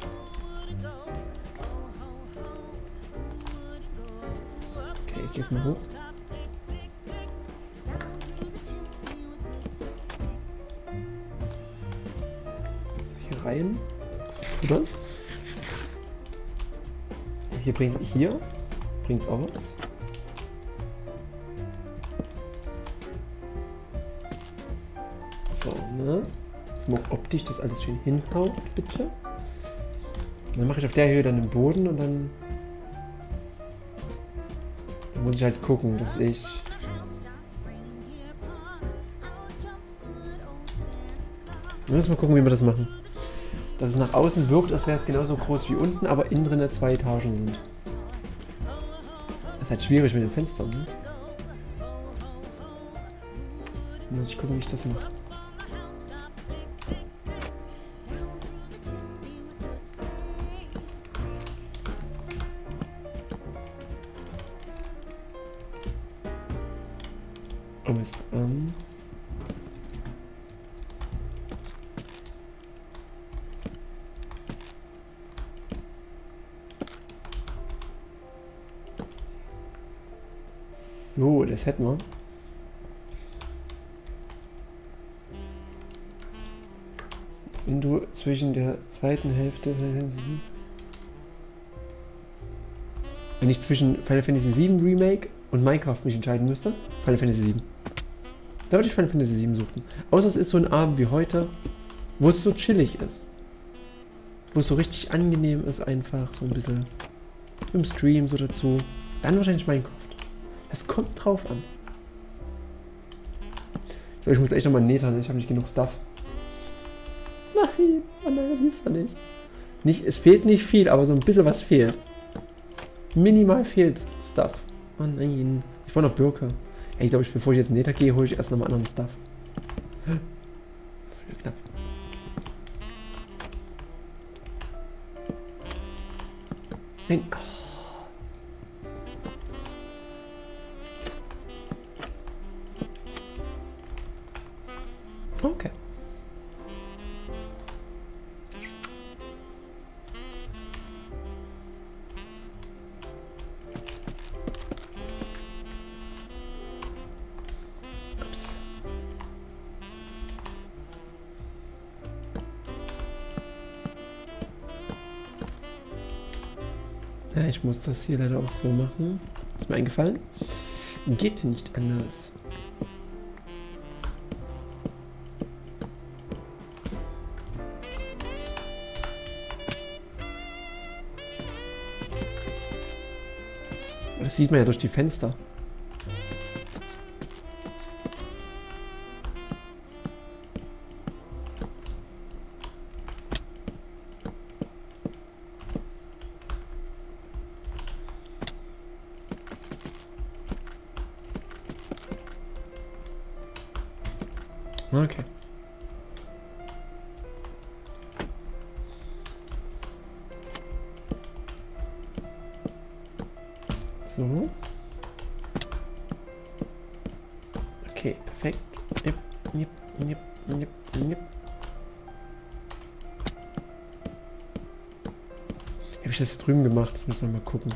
Okay, ich geh's mal hoch. So, hier rein. Futtern. Hier bringt's auch was. Ne? Jetzt mal optisch das alles schön hinhaut, bitte. Und dann mache ich auf der Höhe dann den Boden und dann muss ich halt gucken, dass ich... Wir müssen mal gucken, wie wir das machen. Dass es nach außen wirkt, als wäre es genauso groß wie unten, aber innen drin 2 Etagen sind. Das ist halt schwierig mit den Fenstern, ne? Muss ich gucken, wie ich das mache. Oh Mist. So, das hätten wir. Wenn du zwischen der zweiten Hälfte... Wenn ich zwischen Final Fantasy VII Remake und Minecraft mich entscheiden müsste, Final Fantasy VII. Da würde ich Final Fantasy VII suchen. Außer es ist so ein Abend wie heute, wo es so chillig ist. Wo es so richtig angenehm ist einfach, so ein bisschen im Stream so dazu. Dann wahrscheinlich Minecraft. Es kommt drauf an. Ich glaube, ich muss echt nochmal nähtern, ich habe nicht genug Stuff. Nein, oh nein, das gibt's doch nicht. Es fehlt nicht viel, aber so ein bisschen was fehlt. Minimal fehlt Stuff. Oh nein, ich brauche noch Birke. Ey, ich glaube, bevor ich jetzt Nether gehe, hole ich erst nochmal anderen Stuff. Knapp. Nein. Okay. Ups. Ja, ich muss das hier leider auch so machen. Ist mir eingefallen. Geht nicht anders. Das sieht man ja durch die Fenster. Okay. So. Okay, perfekt. Yep, yep, yep, yep, yep. Habe ich das hier drüben gemacht? Das müssen wir mal gucken.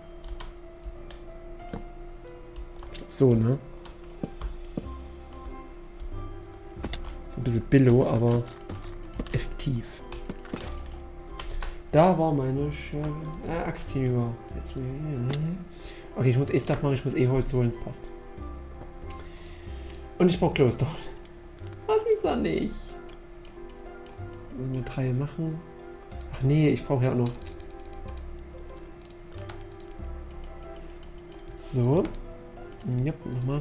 Ich glaube so, ne? So ein bisschen billo, aber effektiv. Da war meine Axt hinüber. Okay, ich muss eh Stuff machen, ich muss eh Holz holen, es passt. Und ich brauche Glowstone. Was gibt's da nicht? Wenn wir 3 machen. Ach nee, ich brauche ja auch noch. So. Ja, nochmal.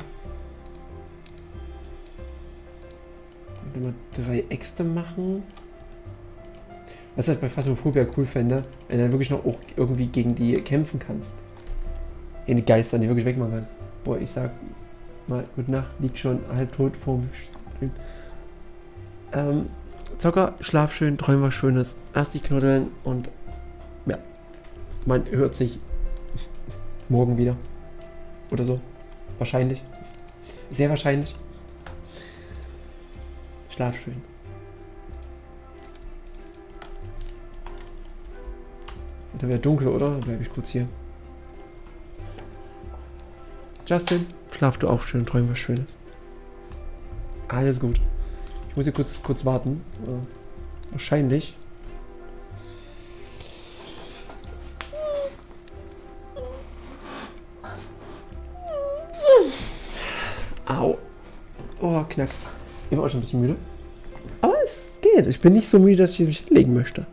Und immer 3 Äxte machen. Was halt bei Phasmophobia cool fände, wenn du dann wirklich noch auch irgendwie gegen die kämpfen kannst. Gegen die Geister, die wirklich wegmachen kannst. Boah, ich sag mal, gute Nacht, liegt schon halbtot vorm Stream. Zocker, schlaf schön, träum was Schönes, lass dich knuddeln und ja, man hört sich morgen wieder. Oder so. Wahrscheinlich. Sehr wahrscheinlich. Schlaf schön. Da wäre dunkel, oder? Dann bleibe ich kurz hier. Justin, schlaf du auch schön, träum was Schönes. Alles gut. Ich muss hier kurz warten. Wahrscheinlich. Au. Oh, knack. Ich war auch schon ein bisschen müde. geht. Ich bin nicht so müde, dass ich mich hinlegen möchte.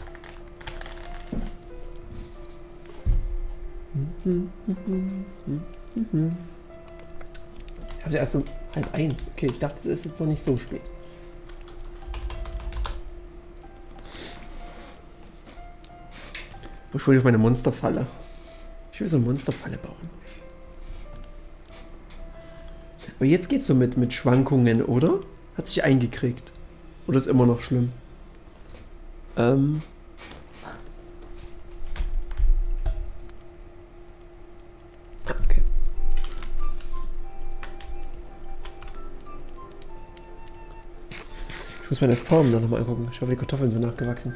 Ich habe ja erst um 12:30. Okay, ich dachte, es ist jetzt noch nicht so spät. Wo ich auf meine Monsterfalle. Ich will so eine Monsterfalle bauen. Aber jetzt geht's so mit Schwankungen, oder? Hat sich eingekriegt. Oder ist immer noch schlimm? Okay. Ich muss meine Form dann nochmal angucken. Ich hoffe, die Kartoffeln sind nachgewachsen.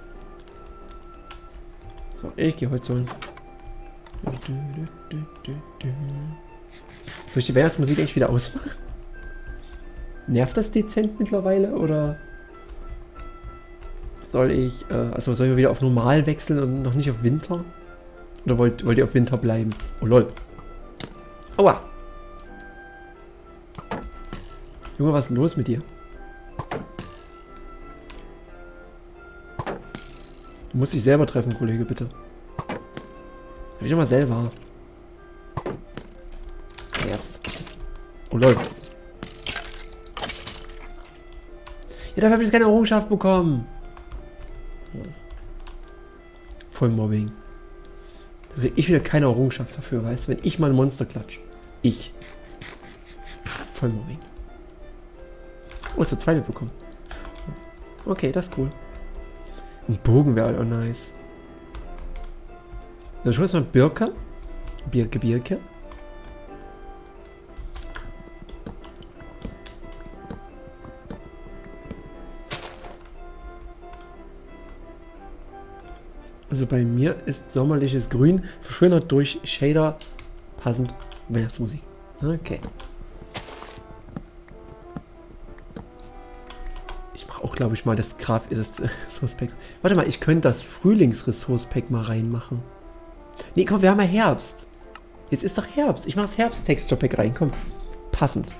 So, ich gehe Holz holen. Soll ich die Weihnachtsmusik eigentlich wieder ausmachen? Nervt das dezent mittlerweile oder soll ich, soll ich wieder auf normal wechseln und noch nicht auf Winter? Oder wollt ihr auf Winter bleiben? Oh lol. Aua! Junge, was ist los mit dir? Du musst dich selber treffen, Kollege, bitte. Hab ich doch mal selber. Herbst. Oh lol. Ja, dafür habe ich jetzt keine Errungenschaft bekommen. Voll Mobbing. Da will ich wieder keine Errungenschaft dafür, weißt du? Wenn ich mal ein Monster klatsche. Ich. Voll Mobbing. Oh, jetzt hat zweite bekommen. Okay, das ist cool. Ein Bogen wäre auch nice. Also ich hole jetzt mal Birke. Birke. Also bei mir ist sommerliches Grün verschönert durch Shader passend Weihnachtsmusik. Okay. Ich mache auch, glaube ich, mal das Resource Pack. Warte mal, ich könnte das Frühlings-Resource Pack mal reinmachen. Nee, komm, wir haben ja Herbst. Jetzt ist doch Herbst. Ich mache das Herbst-Texture Pack rein. Komm, passend.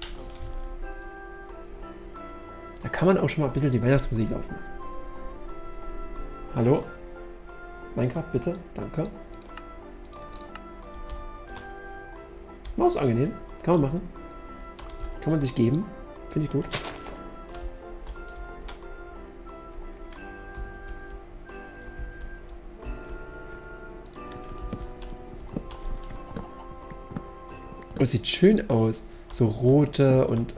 Da kann man auch schon mal ein bisschen die Weihnachtsmusik laufen lassen. Hallo? Minecraft, bitte. Danke. War es angenehm. Kann man machen. Kann man sich geben. Finde ich gut. Oh, sieht schön aus. So rote und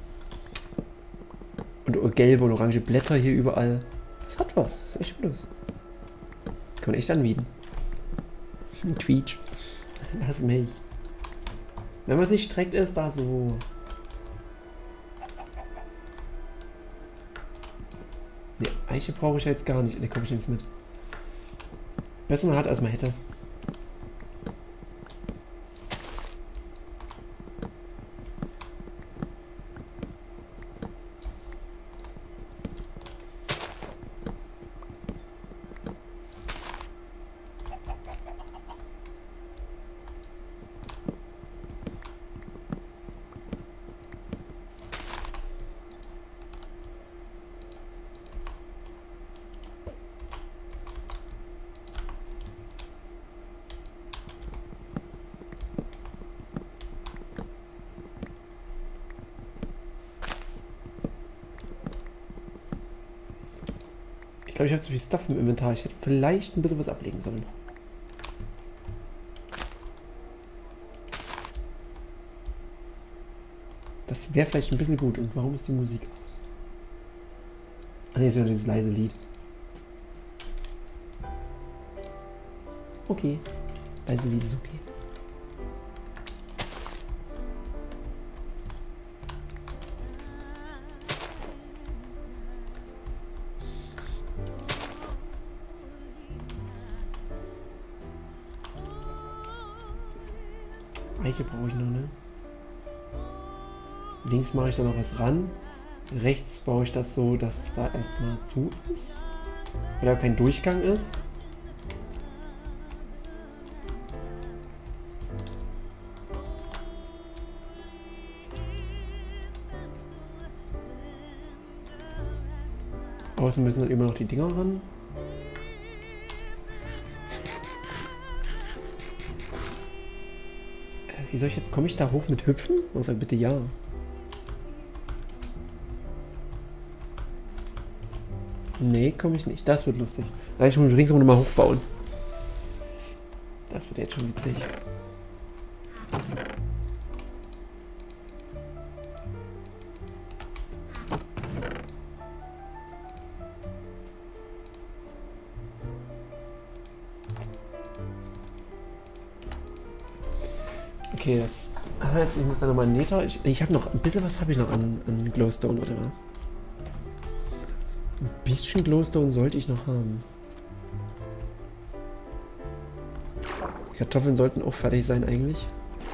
gelbe und orange Blätter hier überall. Das hat was. Das sieht echt gut aus. Kann man echt anmieten. Quietsch. Lass mich. Wenn man sich streckt, ist da so. Ne, Eiche brauche ich jetzt gar nicht. Ne, komme ich nichts mit. Besser man hat, als man hätte. Ich glaube, ich habe zu viel Stuff im Inventar. Ich hätte vielleicht ein bisschen was ablegen sollen. Das wäre vielleicht ein bisschen gut. Und warum ist die Musik aus? Ah ne, ist wieder dieses leise Lied. Okay. Leise Lied ist okay. Eiche brauche ich noch, ne? Links mache ich da noch was ran. Rechts baue ich das so, dass da erstmal zu ist. Weil da kein Durchgang ist. Außen müssen dann immer noch die Dinger ran. Wie soll ich jetzt... Komme ich da hoch mit Hüpfen? Also bitte ja. Nee, komme ich nicht. Das wird lustig. Ich muss ringsum nochmal hochbauen. Das wird jetzt schon witzig. Okay, das heißt, ich muss da nochmal einen Nether. Ich habe noch ein bisschen was habe ich noch an Glowstone, warte mal. Ein bisschen Glowstone sollte ich noch haben. Die Kartoffeln sollten auch fertig sein eigentlich.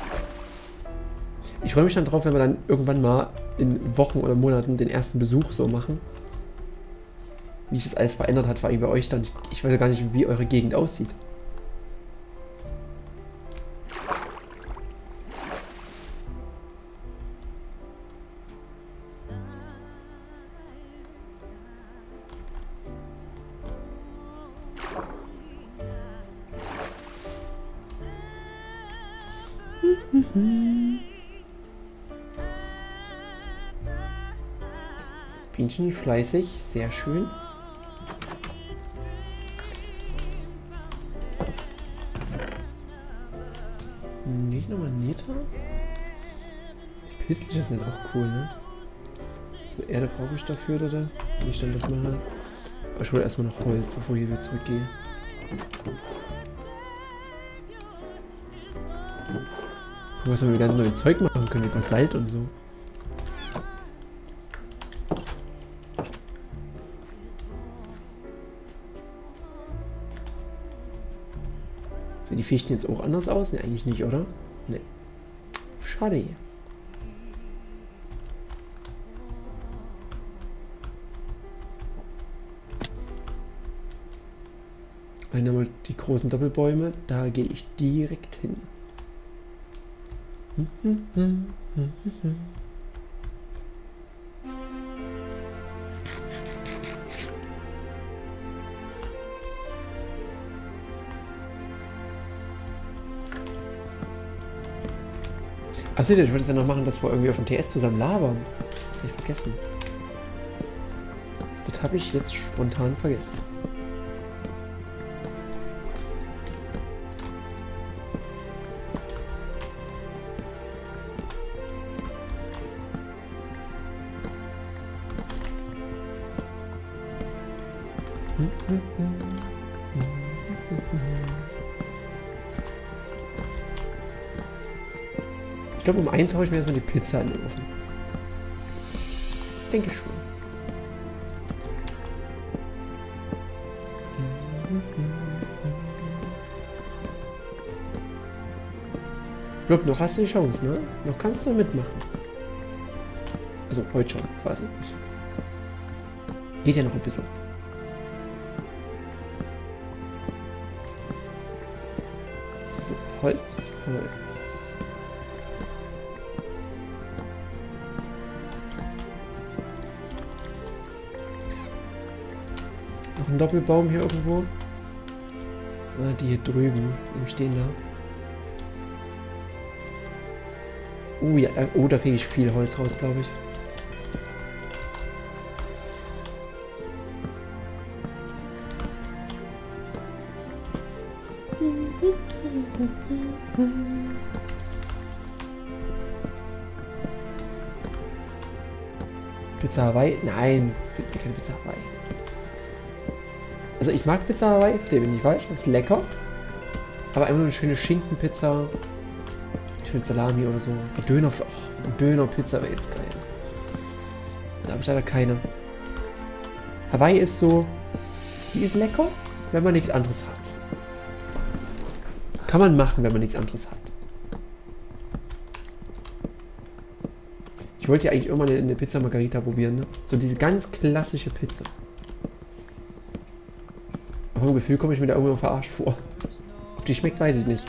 Ich freue mich dann drauf, wenn wir dann irgendwann mal in Wochen oder Monaten den ersten Besuch so machen. Wie sich das alles verändert hat, war bei euch dann. Ich weiß ja gar nicht, wie eure Gegend aussieht. Bienchen fleißig, sehr schön. Nicht nochmal Nether? Die Pilzliche sind auch cool, ne? So Erde brauche ich dafür, oder? Ich stelle das mal halt. Aber ich hole erstmal noch Holz, bevor ich wieder zurückgehe. Guck, was wir mit ganz neuem Zeug machen können, wie Basalt und so. Sehen die Fichten jetzt auch anders aus? Ne, eigentlich nicht, oder? Ne. Schade. Einmal die großen Doppelbäume, da gehe ich direkt hin. Ach, seht ihr, ich wollte es ja noch machen, dass wir irgendwie auf dem TS zusammen labern. Das habe ich vergessen. Das habe ich jetzt spontan vergessen. Ich glaube, um 1 haue ich mir erstmal die Pizza in den Ofen. Denke schon. Blub, noch hast du die Chance, ne? Noch kannst du mitmachen. Also heute schon, quasi. Geht ja noch ein bisschen. So, Holz, Holz. Noch ein Doppelbaum hier irgendwo. Ah, die hier drüben, im Stehen da. Ja, da kriege ich viel Holz raus, glaube ich. Pizza Hawaii? Nein, bitte keine Pizza Hawaii. Also ich mag Pizza Hawaii, verstehe mich nicht falsch, das ist lecker. Aber einfach nur eine schöne Schinkenpizza. Mit Salami oder so. Döner, oh, Döner-Pizza wäre jetzt geil. Da habe ich leider keine. Hawaii ist so, die ist lecker, wenn man nichts anderes hat. Kann man machen, wenn man nichts anderes hat. Ich wollte ja eigentlich irgendwann eine Pizza Margarita probieren, ne? So diese ganz klassische Pizza. Aber im Gefühl komme ich mir da irgendwann verarscht vor. Ob die schmeckt, weiß ich nicht.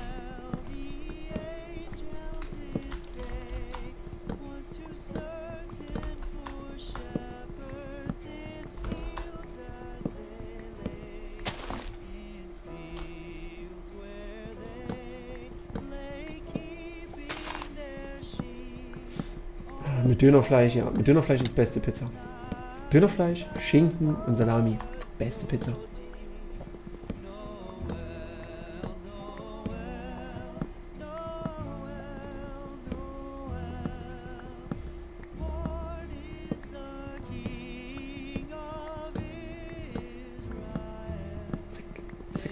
Mit Dönerfleisch, ja. Mit Dönerfleisch ist beste Pizza. Dönerfleisch, Schinken und Salami. Beste Pizza. Zack, zack.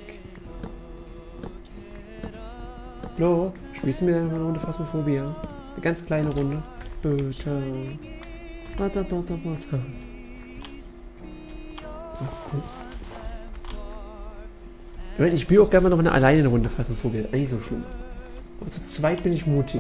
Flo, spielst du mir eine Runde Phasmophobia? Eine ganz kleine Runde. Bitte. Warte. Was ist das? Ich meine, ich spiele auch gerne mal noch eine alleine Runde Phasmophobia. Ist eigentlich so schlimm. Aber zu zweit bin ich mutig.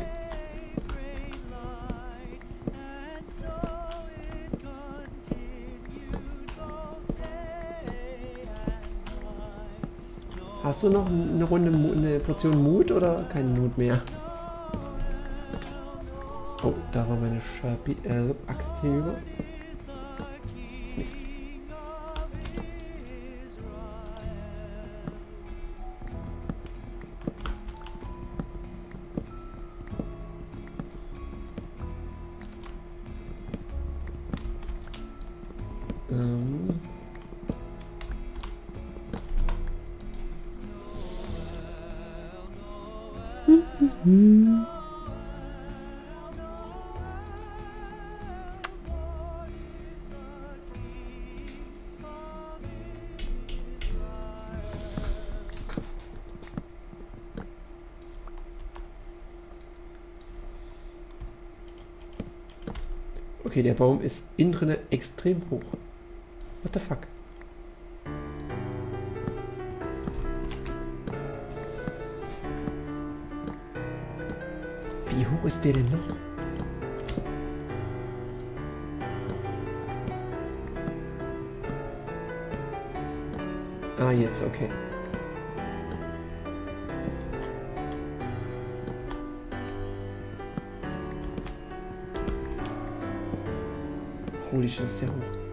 Hast du noch eine Runde, eine Portion Mut oder keinen Mut mehr? Oh, da war meine Axt hinüber. Mist. Okay, der Baum ist innen drinne extrem hoch. What the fuck? Wie hoch ist der denn noch? Ah, jetzt, okay. Holy shit, ist der hoch.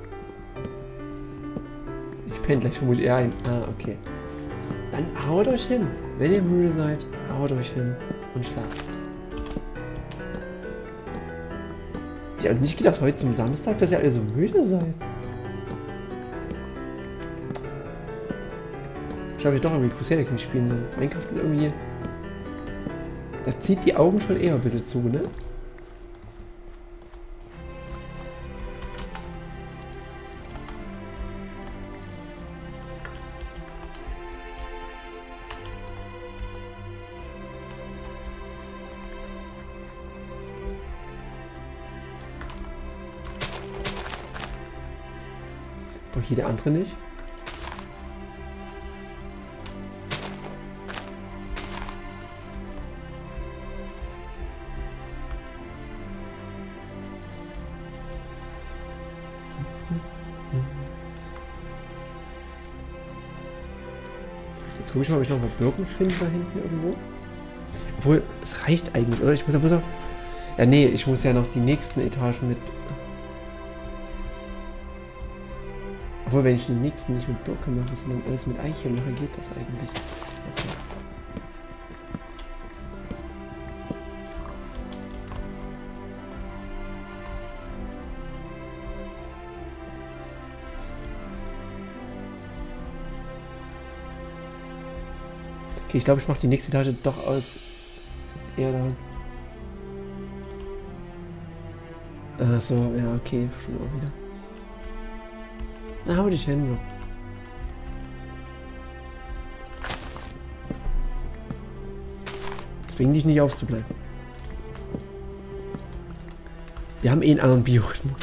Ich penne gleich vermutlich eher ein. Ah, okay. Dann haut euch hin. Wenn ihr müde seid, haut euch hin und schlaft. Ich habe nicht gedacht, heute zum Samstag, dass ihr alle so müde seid. Ich glaube, ich doch irgendwie Crusader Kings spielen soll. Minecraft ist irgendwie... Das zieht die Augen schon eher ein bisschen zu, ne? Doch jeder andere nicht. Jetzt gucke ich mal, ob ich noch mal Birken finde da hinten irgendwo. Obwohl, es reicht eigentlich, oder? Ich muss ja... Ja, nee, ich muss ja noch die nächsten Etagen mit... Obwohl, wenn ich den nächsten nicht mit Birke mache, sondern alles mit Eiche mache, geht das eigentlich. Okay. Okay, ich glaube, ich mache die nächste Etage doch aus Erde. Ach so, ja, okay, stimmt auch wieder. Na, hau dich hin, Bro. Zwing dich nicht aufzubleiben. Wir haben eh einen anderen Biorhythmus.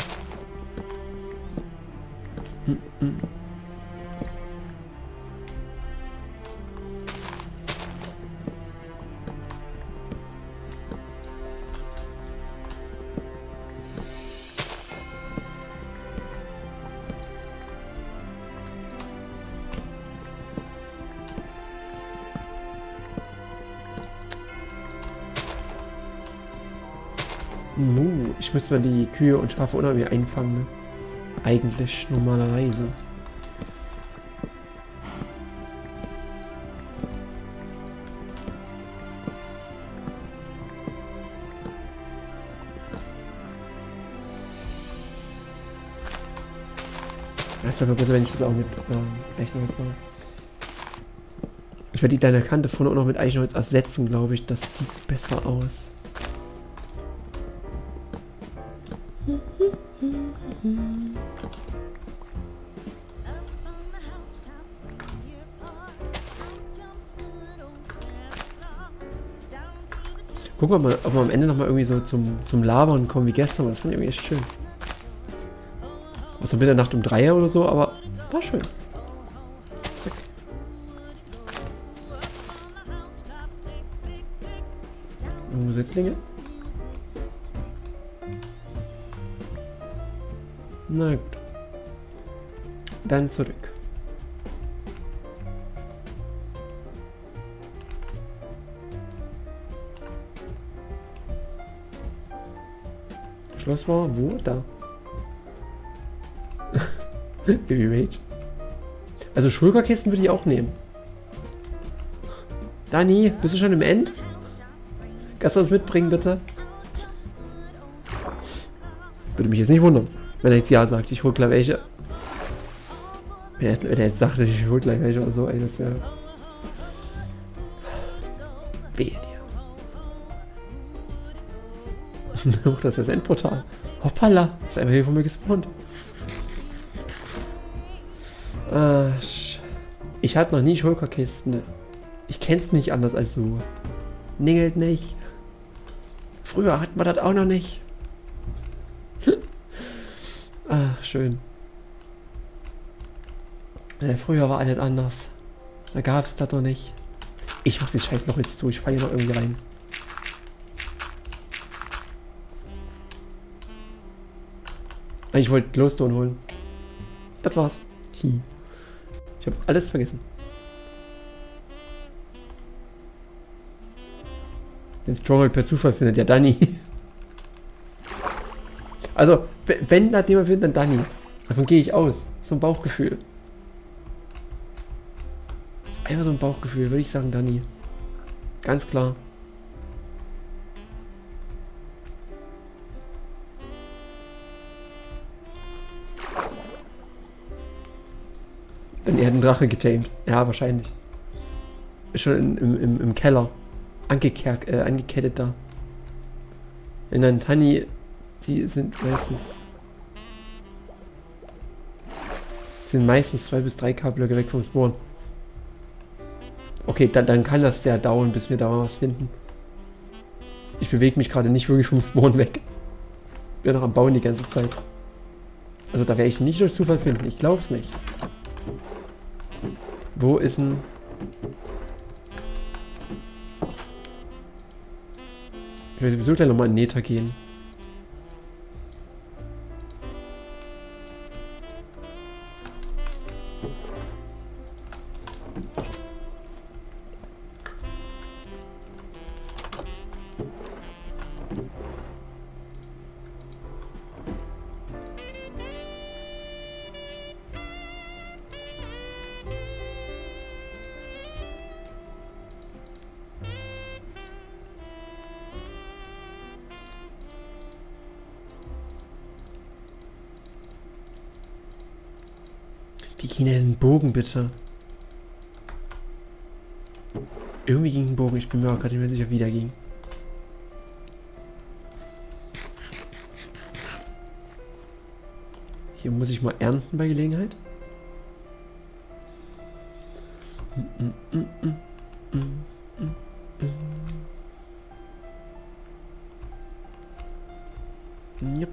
Ich müsste mal die Kühe und Schafe unter mir einfangen, ne? Eigentlich, normalerweise. Das ist aber besser, wenn ich das auch mit Eichenholz mache. Ich werde die kleine Kante vorne auch noch mit Eichenholz ersetzen, glaube ich. Das sieht besser aus. Gucken wir mal, ob wir am Ende nochmal irgendwie so zum Labern kommen wie gestern. Das fand ich irgendwie echt schön. Also Mitternacht um 3 oder so, aber war schön. Zack. Setzlinge. Na gut. Dann zurück. Schloss war wo? Da. Baby Rage. Also Schulterkisten würde ich auch nehmen. Dani, bist du schon im End? Kannst du das mitbringen, bitte? Würde mich jetzt nicht wundern, wenn er jetzt ja sagt, ich hol gleich welche. Wenn er jetzt sagt, ich hol gleich welche oder so, ey, das wäre... Wehe dir. Das ist das Endportal. Hoppala, ist einfach hier von mir gespawnt. Ich hatte noch nie Schulterkisten. Ich kenn's nicht anders als so. Ningelt nicht. Früher hatten wir das auch noch nicht. Ach, schön. Früher war alles anders. Da gab's das noch nicht. Ich mach den Scheiß noch jetzt zu. Ich falle hier noch irgendwie rein. Ich wollte Glowstone holen. Das war's. Ich habe alles vergessen. Den Stronghold per Zufall findet ja Dani. Also, wenn da jemand findet, dann Dani. Davon gehe ich aus. So ein Bauchgefühl. Das ist einfach so ein Bauchgefühl, würde ich sagen, Dani. Ganz klar. Dann er hat einen Drache getamed. Ja, wahrscheinlich. Ist schon im Keller. Angekettet da. In einem Tani, die sind meistens 2 bis 3 Blöcke weg vom Spawn. Okay, dann kann das sehr dauern, bis wir da mal was finden. Ich bewege mich gerade nicht wirklich vom Spawn weg. Bin noch am Bauen die ganze Zeit. Also da werde ich nicht durch Zufall finden. Ich glaube es nicht. Wo ist ein... Ich will sowieso gleich nochmal in Nether gehen. Wie ging denn ein Bogen, bitte? Irgendwie ging ein Bogen, ich bin mir auch gerade nicht mehr sicher, wie der ging. Hier muss ich mal ernten bei Gelegenheit. Yep.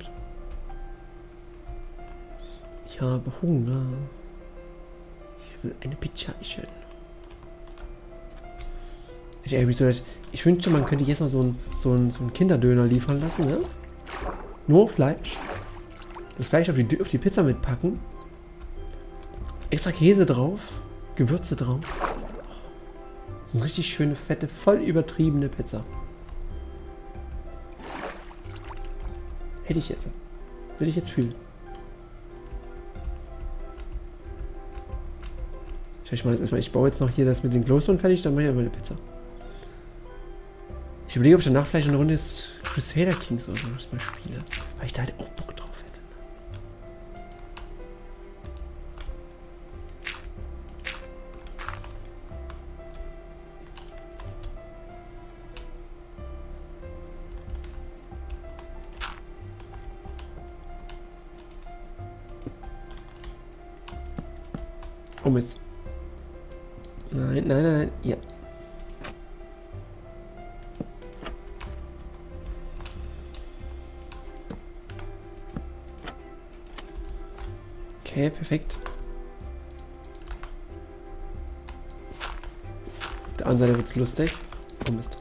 Ich habe Hunger. Ich will eine Pizza essen. Ich wünschte, man könnte jetzt noch so einen Kinderdöner liefern lassen, ne? Nur Fleisch. Das Fleisch auf die Pizza mitpacken. Extra Käse drauf. Gewürze drauf. Das ist eine richtig schöne, fette, voll übertriebene Pizza. Hätte ich jetzt. Will ich jetzt fühlen. Ich baue jetzt noch hier das mit den Glowstone fertig, dann mache ich aber eine Pizza. Ich überlege, ob ich danach vielleicht eine Runde des Crusader Kings oder sowas mal spiele. Weil ich da halt auch Bock drauf hätte. Oh Mist. Nein, nein, nein, nein. Ja. Okay, perfekt. Auf der anderen Seite wird's lustig. Oh Mist.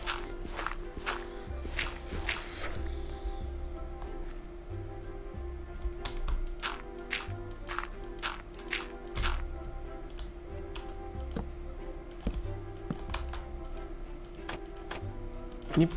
Yep.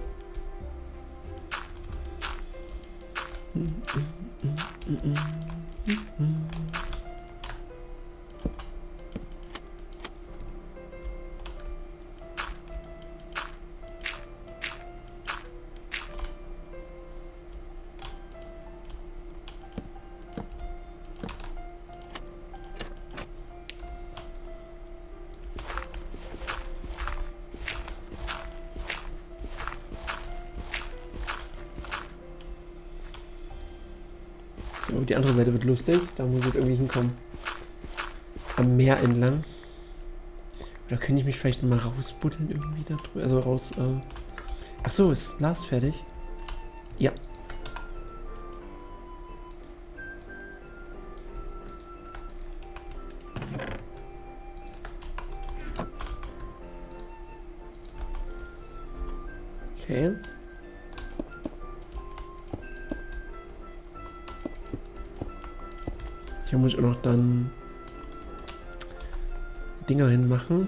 So, die andere Seite wird lustig. Da muss ich jetzt irgendwie hinkommen. Am Meer entlang. Oder könnte ich mich vielleicht mal rausbuddeln irgendwie da drüber? Also raus. Ach so, ist das Glas fertig? Ja. Okay. Hier muss ich auch noch dann Dinger hinmachen.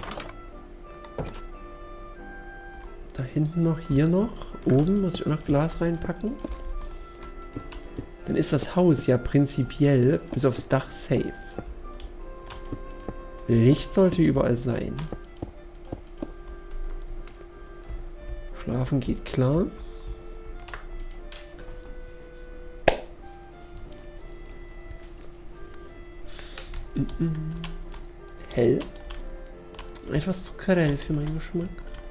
Da hinten noch, hier noch. Oben muss ich auch noch Glas reinpacken. Dann ist das Haus ja prinzipiell bis aufs Dach safe. Licht sollte überall sein. Schlafen geht klar. Hell. Etwas zu grell für meinen Geschmack.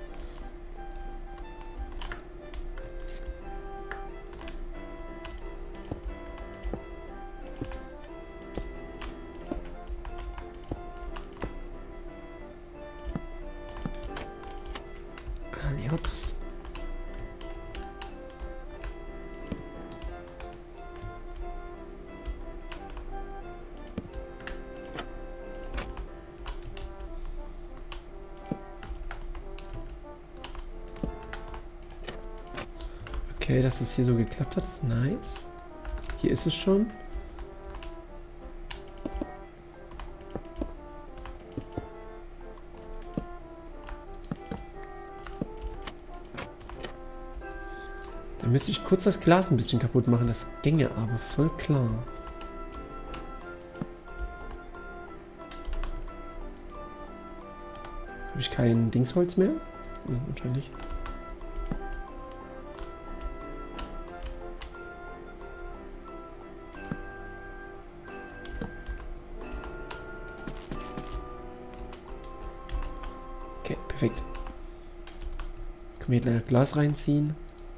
Ali hops. Okay, dass es hier so geklappt hat, ist nice. Hier ist es schon. Dann müsste ich kurz das Glas ein bisschen kaputt machen. Das ginge aber voll klar. Habe ich kein Dingsholz mehr? Ja, wahrscheinlich. Okay, perfekt. Können wir hier Glas reinziehen.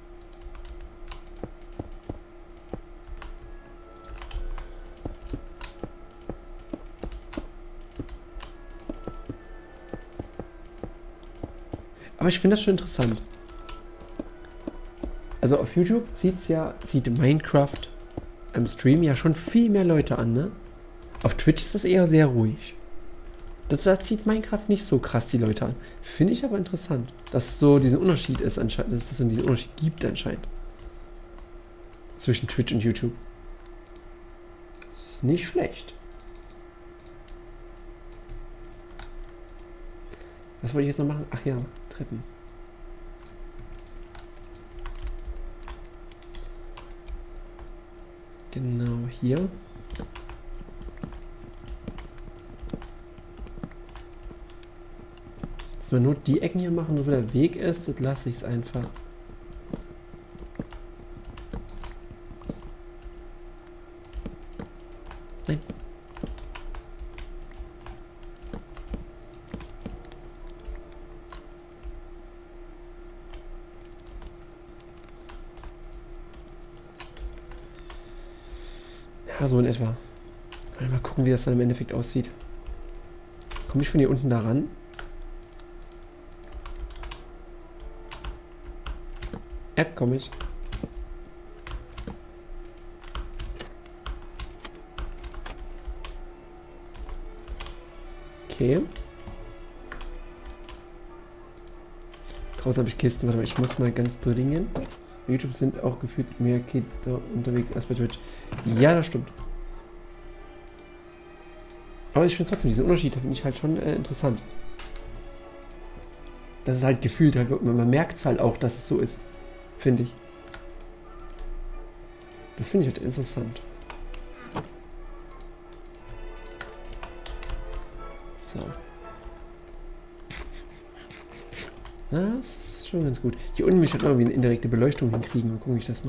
Aber ich finde das schon interessant. Also auf YouTube zieht Minecraft im Stream ja schon viel mehr Leute an, ne? Auf Twitch ist das eher sehr ruhig. Da zieht Minecraft nicht so krass die Leute an. Finde ich aber interessant, dass es so diesen Unterschied ist anscheinend, dass es so diesen Unterschied gibt anscheinend. Zwischen Twitch und YouTube. Das ist nicht schlecht. Was wollte ich jetzt noch machen? Ach ja, Treppen. Genau hier. Dass wir nur die Ecken hier machen, wo der Weg ist, das lasse ich es einfach. Nein. Ja, so in etwa. Mal gucken, wie das dann im Endeffekt aussieht. Komme ich von hier unten da ran? Ja, komme ich. Okay. Draußen habe ich Kisten. Warte mal, ich muss mal ganz dringend. Bei YouTube sind auch gefühlt mehr Kinder unterwegs als bei Twitch. Ja, das stimmt. Aber ich finde trotzdem, diesen Unterschied finde ich halt schon interessant. Das ist halt gefühlt, halt, man merkt es halt auch, dass es so ist. Finde ich. Das finde ich halt interessant. So. Das ist schon ganz gut. Hier unten will ich halt irgendwie eine indirekte Beleuchtung hinkriegen. Mal gucken, wie ich das mache.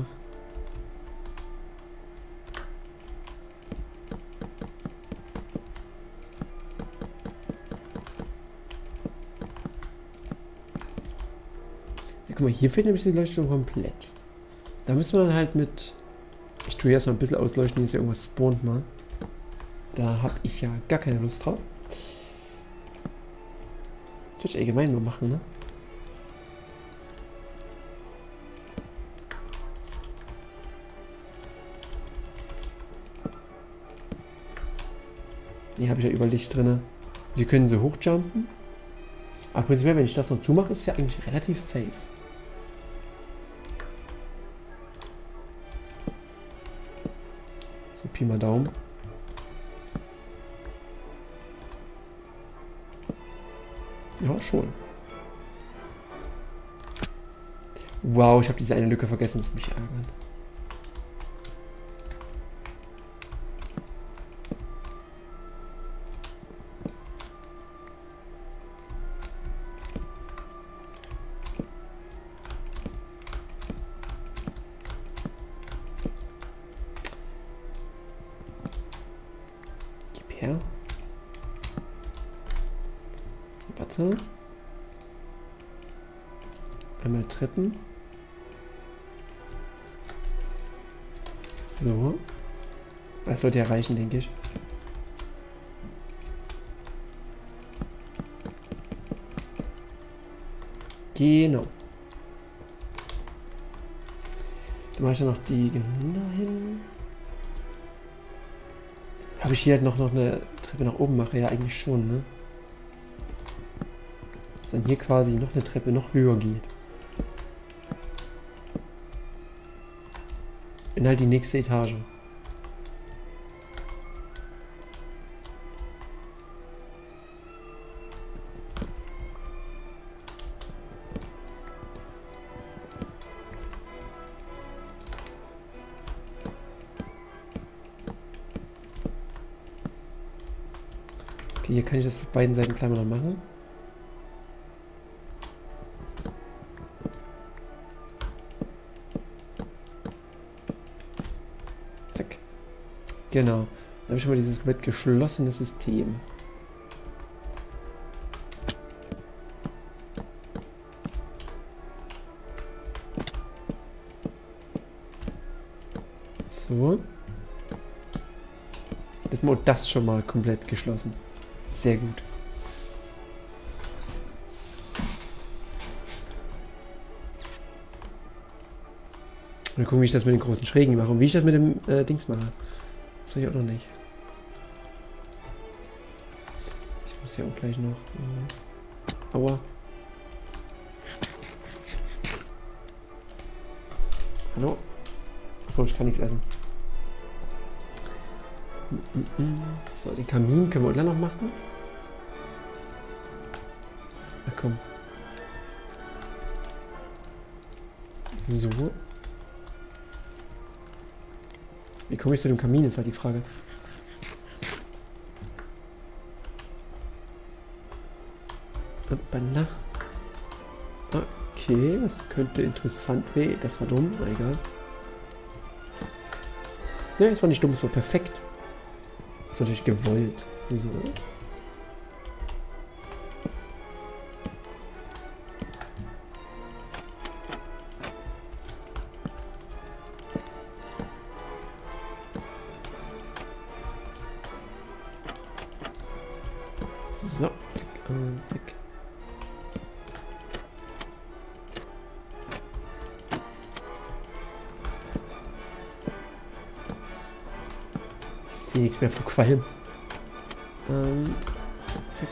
Ja, guck mal, hier fehlt nämlich die Leuchtung komplett. Da müssen wir dann halt mit... Ich tue erstmal ein bisschen ausleuchten, hier ist ja irgendwas spawnt mal. Da habe ich ja gar keine Lust drauf. Das würde ich allgemein nur machen, ne? Hier habe ich ja überall Licht drin. Die können so hochjumpen. Aber prinzipiell, wenn ich das noch zumache, ist es ja eigentlich relativ safe. So, Pi mal Daumen. Ja, schon. Wow, ich habe diese eine Lücke vergessen, muss mich ärgern. Gib her. So, warte. Einmal Treppen. So. Das sollte ja reichen, denke ich. Genau. Dann mache ich dann noch die Geländer hin. Habe ich hier halt noch eine Treppe nach oben mache? Ja, eigentlich schon, ne? Dass dann hier quasi noch eine Treppe noch höher geht. In halt die nächste Etage. Okay, hier kann ich das mit beiden Seiten klein mal machen. Zack. Genau. Dann habe ich schon mal dieses komplett geschlossene System. So. Jetzt mal das schon mal komplett geschlossen. Sehr gut. Mal gucken, wie ich das mit den großen Schrägen mache und wie ich das mit dem Dings mache. Das weiß ich auch noch nicht. Ich muss ja auch gleich noch... Aua. Hallo? Achso, ich kann nichts essen. So, den Kamin können wir gleich noch machen. Na komm. So. Wie komme ich zu dem Kamin, ist halt die Frage. Hoppala. Okay, das könnte interessant werden. Das war dumm, aber egal. Ne, das war nicht dumm, das war perfekt. Das war natürlich gewollt. So. So, zack, zack. Ich sehe nichts mehr vor Qualm. Zack.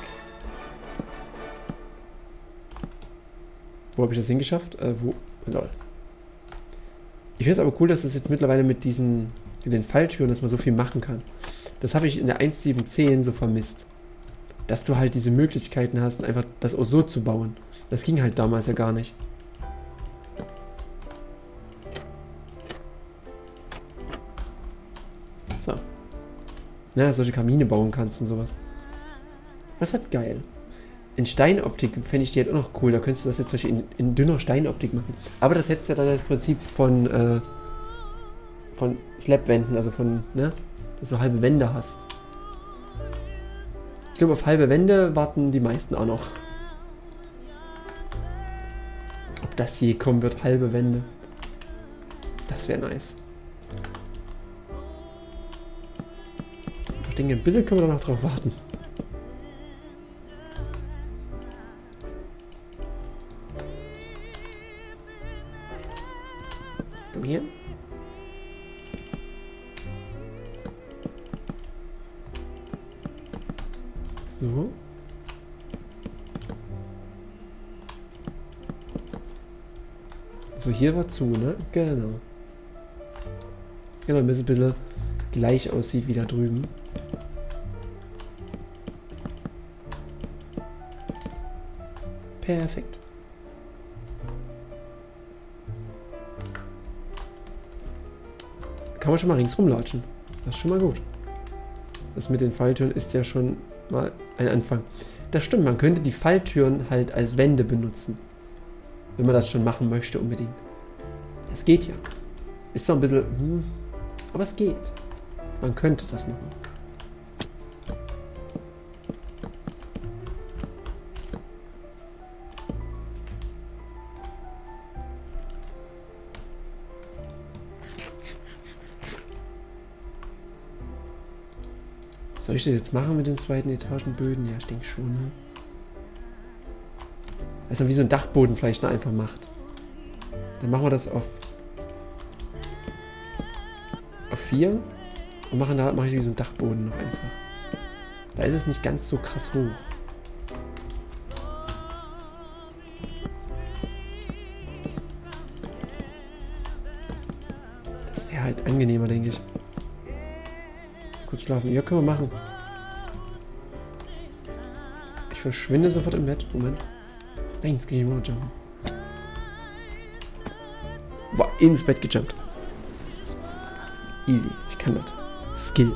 Wo habe ich das hingeschafft? Wo? Lol. Ich finde es aber cool, dass es jetzt mittlerweile mit den Falltüren, dass man so viel machen kann. Das habe ich in der 1.7.10 so vermisst. Dass du halt diese Möglichkeiten hast, einfach das auch so zu bauen. Das ging halt damals ja gar nicht. So. Ja, solche Kamine bauen kannst und sowas. Das ist halt geil. In Steinoptik fände ich die halt auch noch cool. Da könntest du das jetzt zum Beispiel in dünner Steinoptik machen. Aber das hättest du ja dann im Prinzip von Slabwänden, also von, ne? Dass du halbe Wände hast. Ich glaube, auf halbe Wände warten die meisten auch noch. Ob das je kommen wird, halbe Wände. Das wäre nice. Ich denke, ein bisschen können wir da noch drauf warten. Komm hier. So. So, hier war zu, ne? Genau. Genau, damit es ein bisschen gleich aussieht wie da drüben. Perfekt. Kann man schon mal ringsrum latschen. Das ist schon mal gut. Das mit den Falltüren ist ja schon mal ein Anfang. Das stimmt, man könnte die Falltüren halt als Wände benutzen. Wenn man das schon machen möchte unbedingt. Das geht ja. Ist so ein bisschen... aber es geht. Man könnte das machen. Soll ich das jetzt machen mit den zweiten Etagenböden? Ja, ich denke schon. Ne? Also wie so ein Dachboden vielleicht noch einfach macht. Dann machen wir das auf 4 und mache ich wie so einen Dachboden noch einfach. Da ist es nicht ganz so krass hoch. Das wäre halt angenehmer, denke ich. Kurz schlafen. Ja, können wir machen. Ich verschwinde sofort im Bett. Moment. Nein, jetzt gehe ich mal jumpen. Boah, ins Bett gejumpt. Easy. Ich kann das. Skill.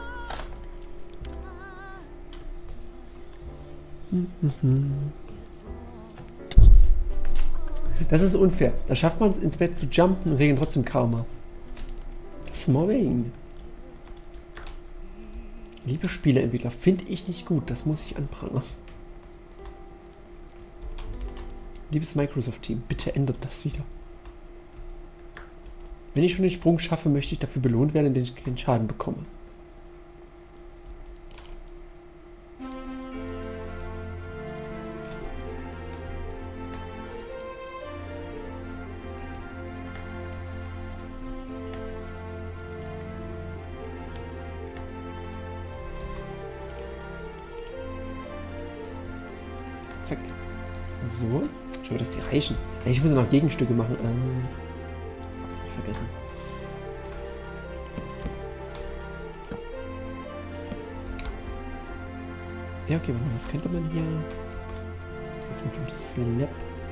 Das ist unfair. Da schafft man es ins Bett zu jumpen und regelt trotzdem Karma. Das ist Mobbing. Liebe Spieleentwickler, finde ich nicht gut. Das muss ich anprangern. Liebes Microsoft-Team, bitte ändert das wieder. Wenn ich schon den Sprung schaffe, möchte ich dafür belohnt werden, indem ich keinen Schaden bekomme. Zack. So. Ich hoffe, dass die reichen. Ich muss noch Gegenstücke machen. Ich vergessen. Ja, okay, was könnte man hier... Jetzt mit so einem Slab...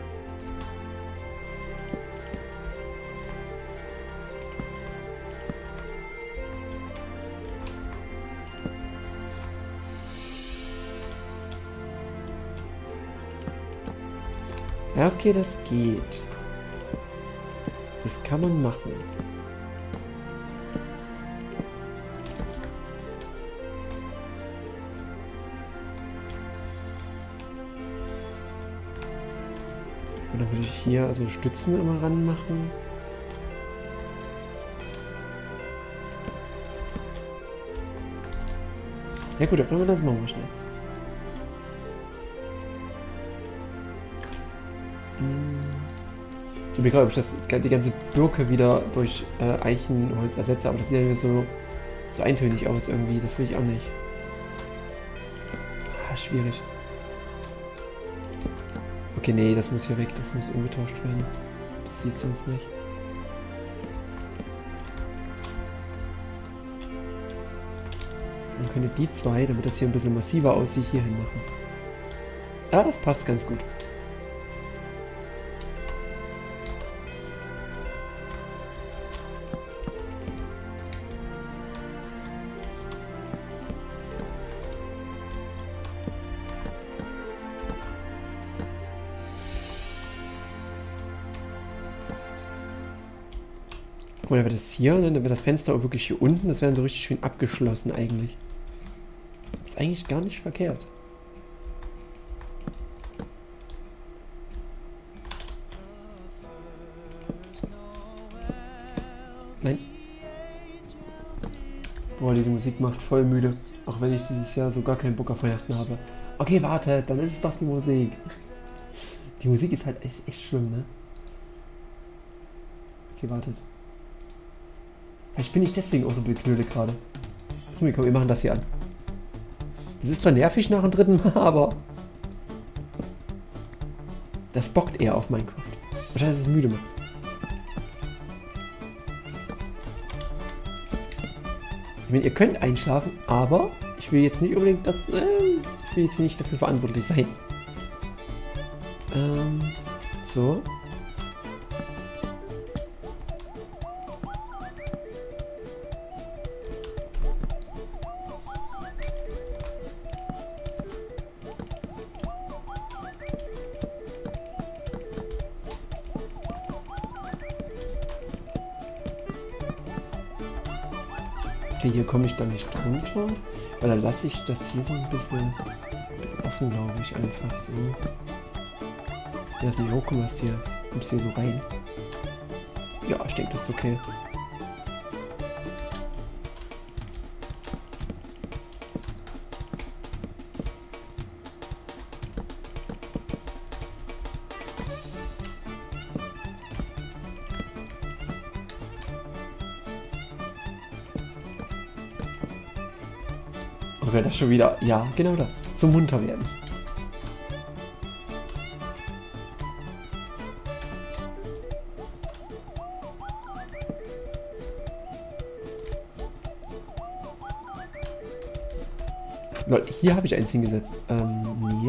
Ja, okay, das geht. Das kann man machen. Und dann würde ich hier also Stützen immer ranmachen. Ja gut, dann das machen wir schnell. Ich bin gerade, ob ich die ganze Birke wieder durch Eichenholz ersetze, aber das sieht ja so eintönig aus irgendwie. Das will ich auch nicht. Ah, schwierig. Okay, nee, das muss hier weg. Das muss umgetauscht werden. Das sieht sonst nicht. Dann könnt ihr die zwei, damit das hier ein bisschen massiver aussieht, hier hin machen. Ja, das passt ganz gut. Guck mal, dann wird das hier, dann wird das Fenster auch wirklich hier unten, das wäre dann so richtig schön abgeschlossen eigentlich. Das ist eigentlich gar nicht verkehrt. Nein. Boah, diese Musik macht voll müde. Auch wenn ich dieses Jahr so gar keinen Bock auf Weihnachten habe. Okay, wartet, dann ist es doch die Musik. Die Musik ist halt echt schlimm, ne? Okay, wartet. Vielleicht bin ich deswegen auch so beknöde gerade. So, komm, wir machen das hier an. Das ist zwar nervig nach dem dritten Mal, aber das bockt eher auf Minecraft. Wahrscheinlich ist es müde macht. Ich meine, ihr könnt einschlafen, aber ich will jetzt nicht unbedingt das... ich will jetzt nicht dafür verantwortlich sein. So. Okay, hier komme ich dann nicht drunter, weil dann lasse ich das hier so ein bisschen offen, glaube ich, einfach so. Lass mich hochkommen, kommst hier so rein. Ja, ich denke, das ist okay. Und wäre das schon wieder... Ja, genau das. Zum munter werden. Leute, hier habe ich eins hingesetzt. Nee.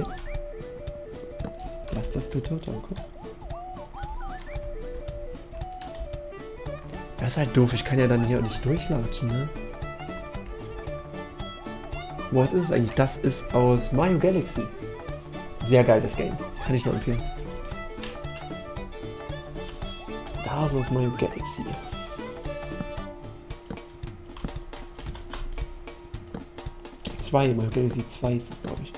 Lass das bitte, danke. Das ist halt doof, ich kann ja dann hier auch nicht durchlatschen, ne? Was ist es eigentlich? Das ist aus Mario Galaxy. Sehr geil, das Game. Kann ich nur empfehlen. Das ist aus Mario Galaxy. Mario Galaxy 2 ist es, glaube ich.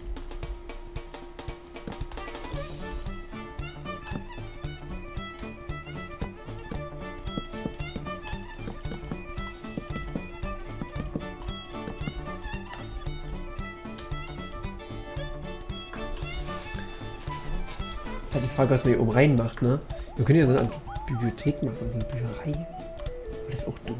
Das ist halt die Frage, was man hier oben rein macht, ne? Wir können ja so eine Bibliothek machen, so eine Bücherei. Aber das ist auch doof.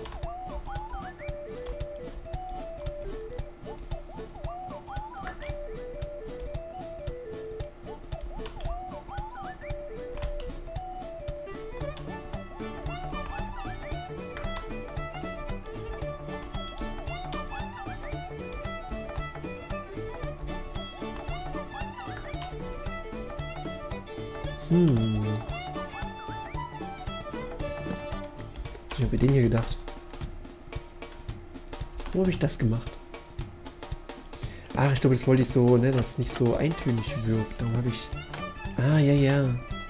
Ich habe mir den hier gedacht. Wo habe ich das gemacht? Ach, ich glaube, das wollte ich so, ne, dass es nicht so eintönig wirkt. Darum habe ich... Ah, ja, ja.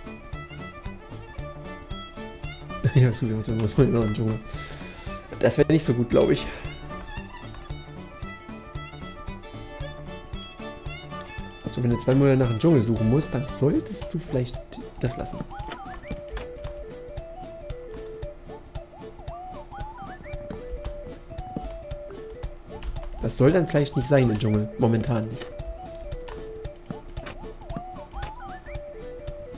Ja, das muss man immer noch Dschungel. Das wäre nicht so gut, glaube ich. So, wenn du 2 Monate nach dem Dschungel suchen musst, dann solltest du vielleicht das lassen. Das soll dann vielleicht nicht sein im Dschungel. Momentan nicht.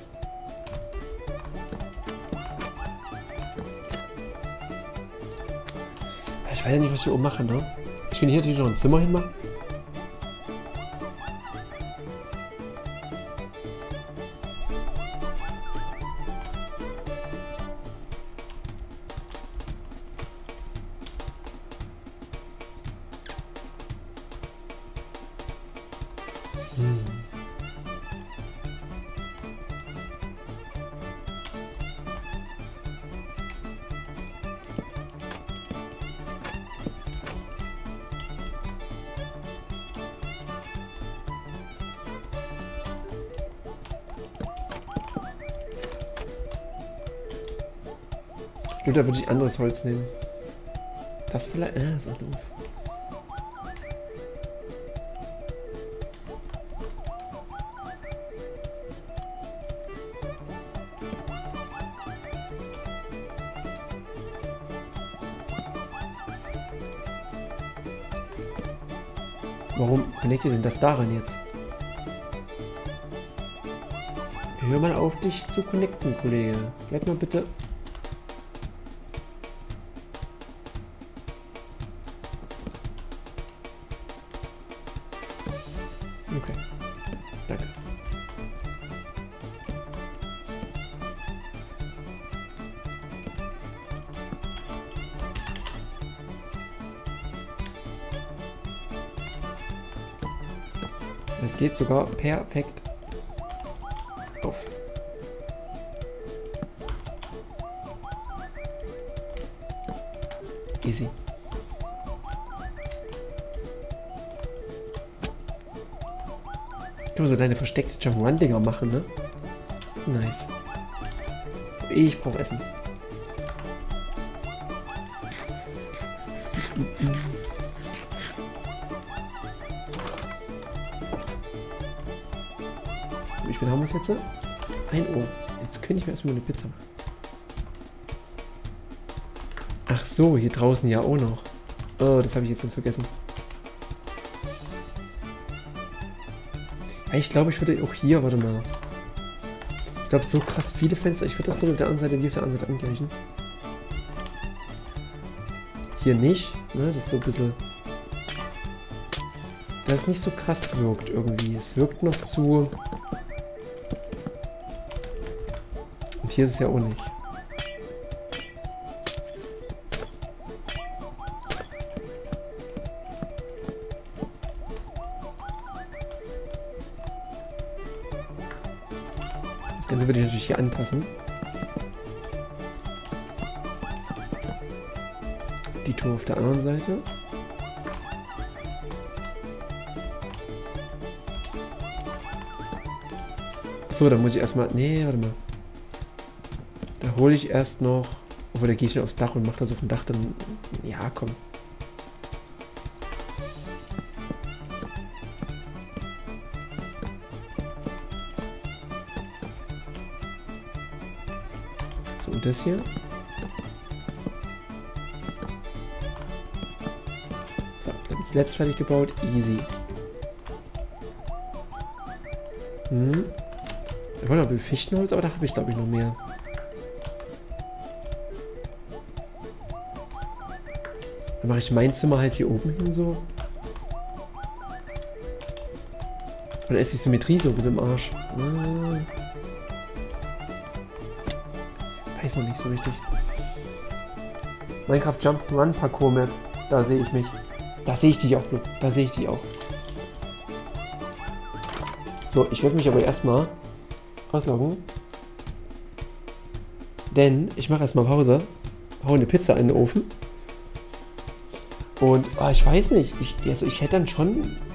weiß ja nicht, was ich hier oben mache, ne? Ich kann hier natürlich noch ein Zimmer hinmachen. Ich glaube, da würde ich anderes Holz nehmen. Das vielleicht. Das ist auch doof. Warum connectet denn das daran jetzt? Hör mal auf, dich zu connecten, Kollege. Bleib mal bitte. Okay. Danke. Es geht sogar perfekt auf. Easy. Ich kann so deine versteckte Jump'n'Run-Dinger machen, ne? Nice. So, ich brauche Essen. Wie spät haben wir es jetzt? 1 Uhr. Jetzt könnte ich mir erstmal eine Pizza machen. Ach so, hier draußen ja auch noch. Oh, das habe ich jetzt ganz vergessen. Ich glaube, ich würde auch hier, warte mal. Ich glaube, so krass viele Fenster. Ich würde das nur auf der anderen Seite wie auf der anderen Seite angleichen. Hier nicht, ne? Das ist so ein bisschen. Das nicht so krass wirkt irgendwie. Es wirkt noch zu. Und hier ist es ja auch nicht. Das Ganze würde ich natürlich hier anpassen. Die Tour auf der anderen Seite. So, dann muss ich erstmal. Nee, warte mal. Da hole ich erst noch. Obwohl, da gehe ich aufs Dach und mache das auf dem Dach dann. Ja, komm. So, und das hier. So, dann Slabs fertig gebaut. Easy. Ich wollte noch ein Fichtenholz, aber da habe ich, glaube ich, noch mehr. Dann mache ich mein Zimmer halt hier oben hin so. Und dann ist die Symmetrie so mit dem Arsch. Weiß noch nicht so richtig. Minecraft Jump'n'Run Parkour Map. Da sehe ich mich. Da sehe ich dich auch, Glück. Da sehe ich dich auch. So, ich werde mich aber erstmal ausloggen. Denn ich mache erstmal Pause. Hau eine Pizza in den Ofen. Und ich weiß nicht. Ich hätte dann schon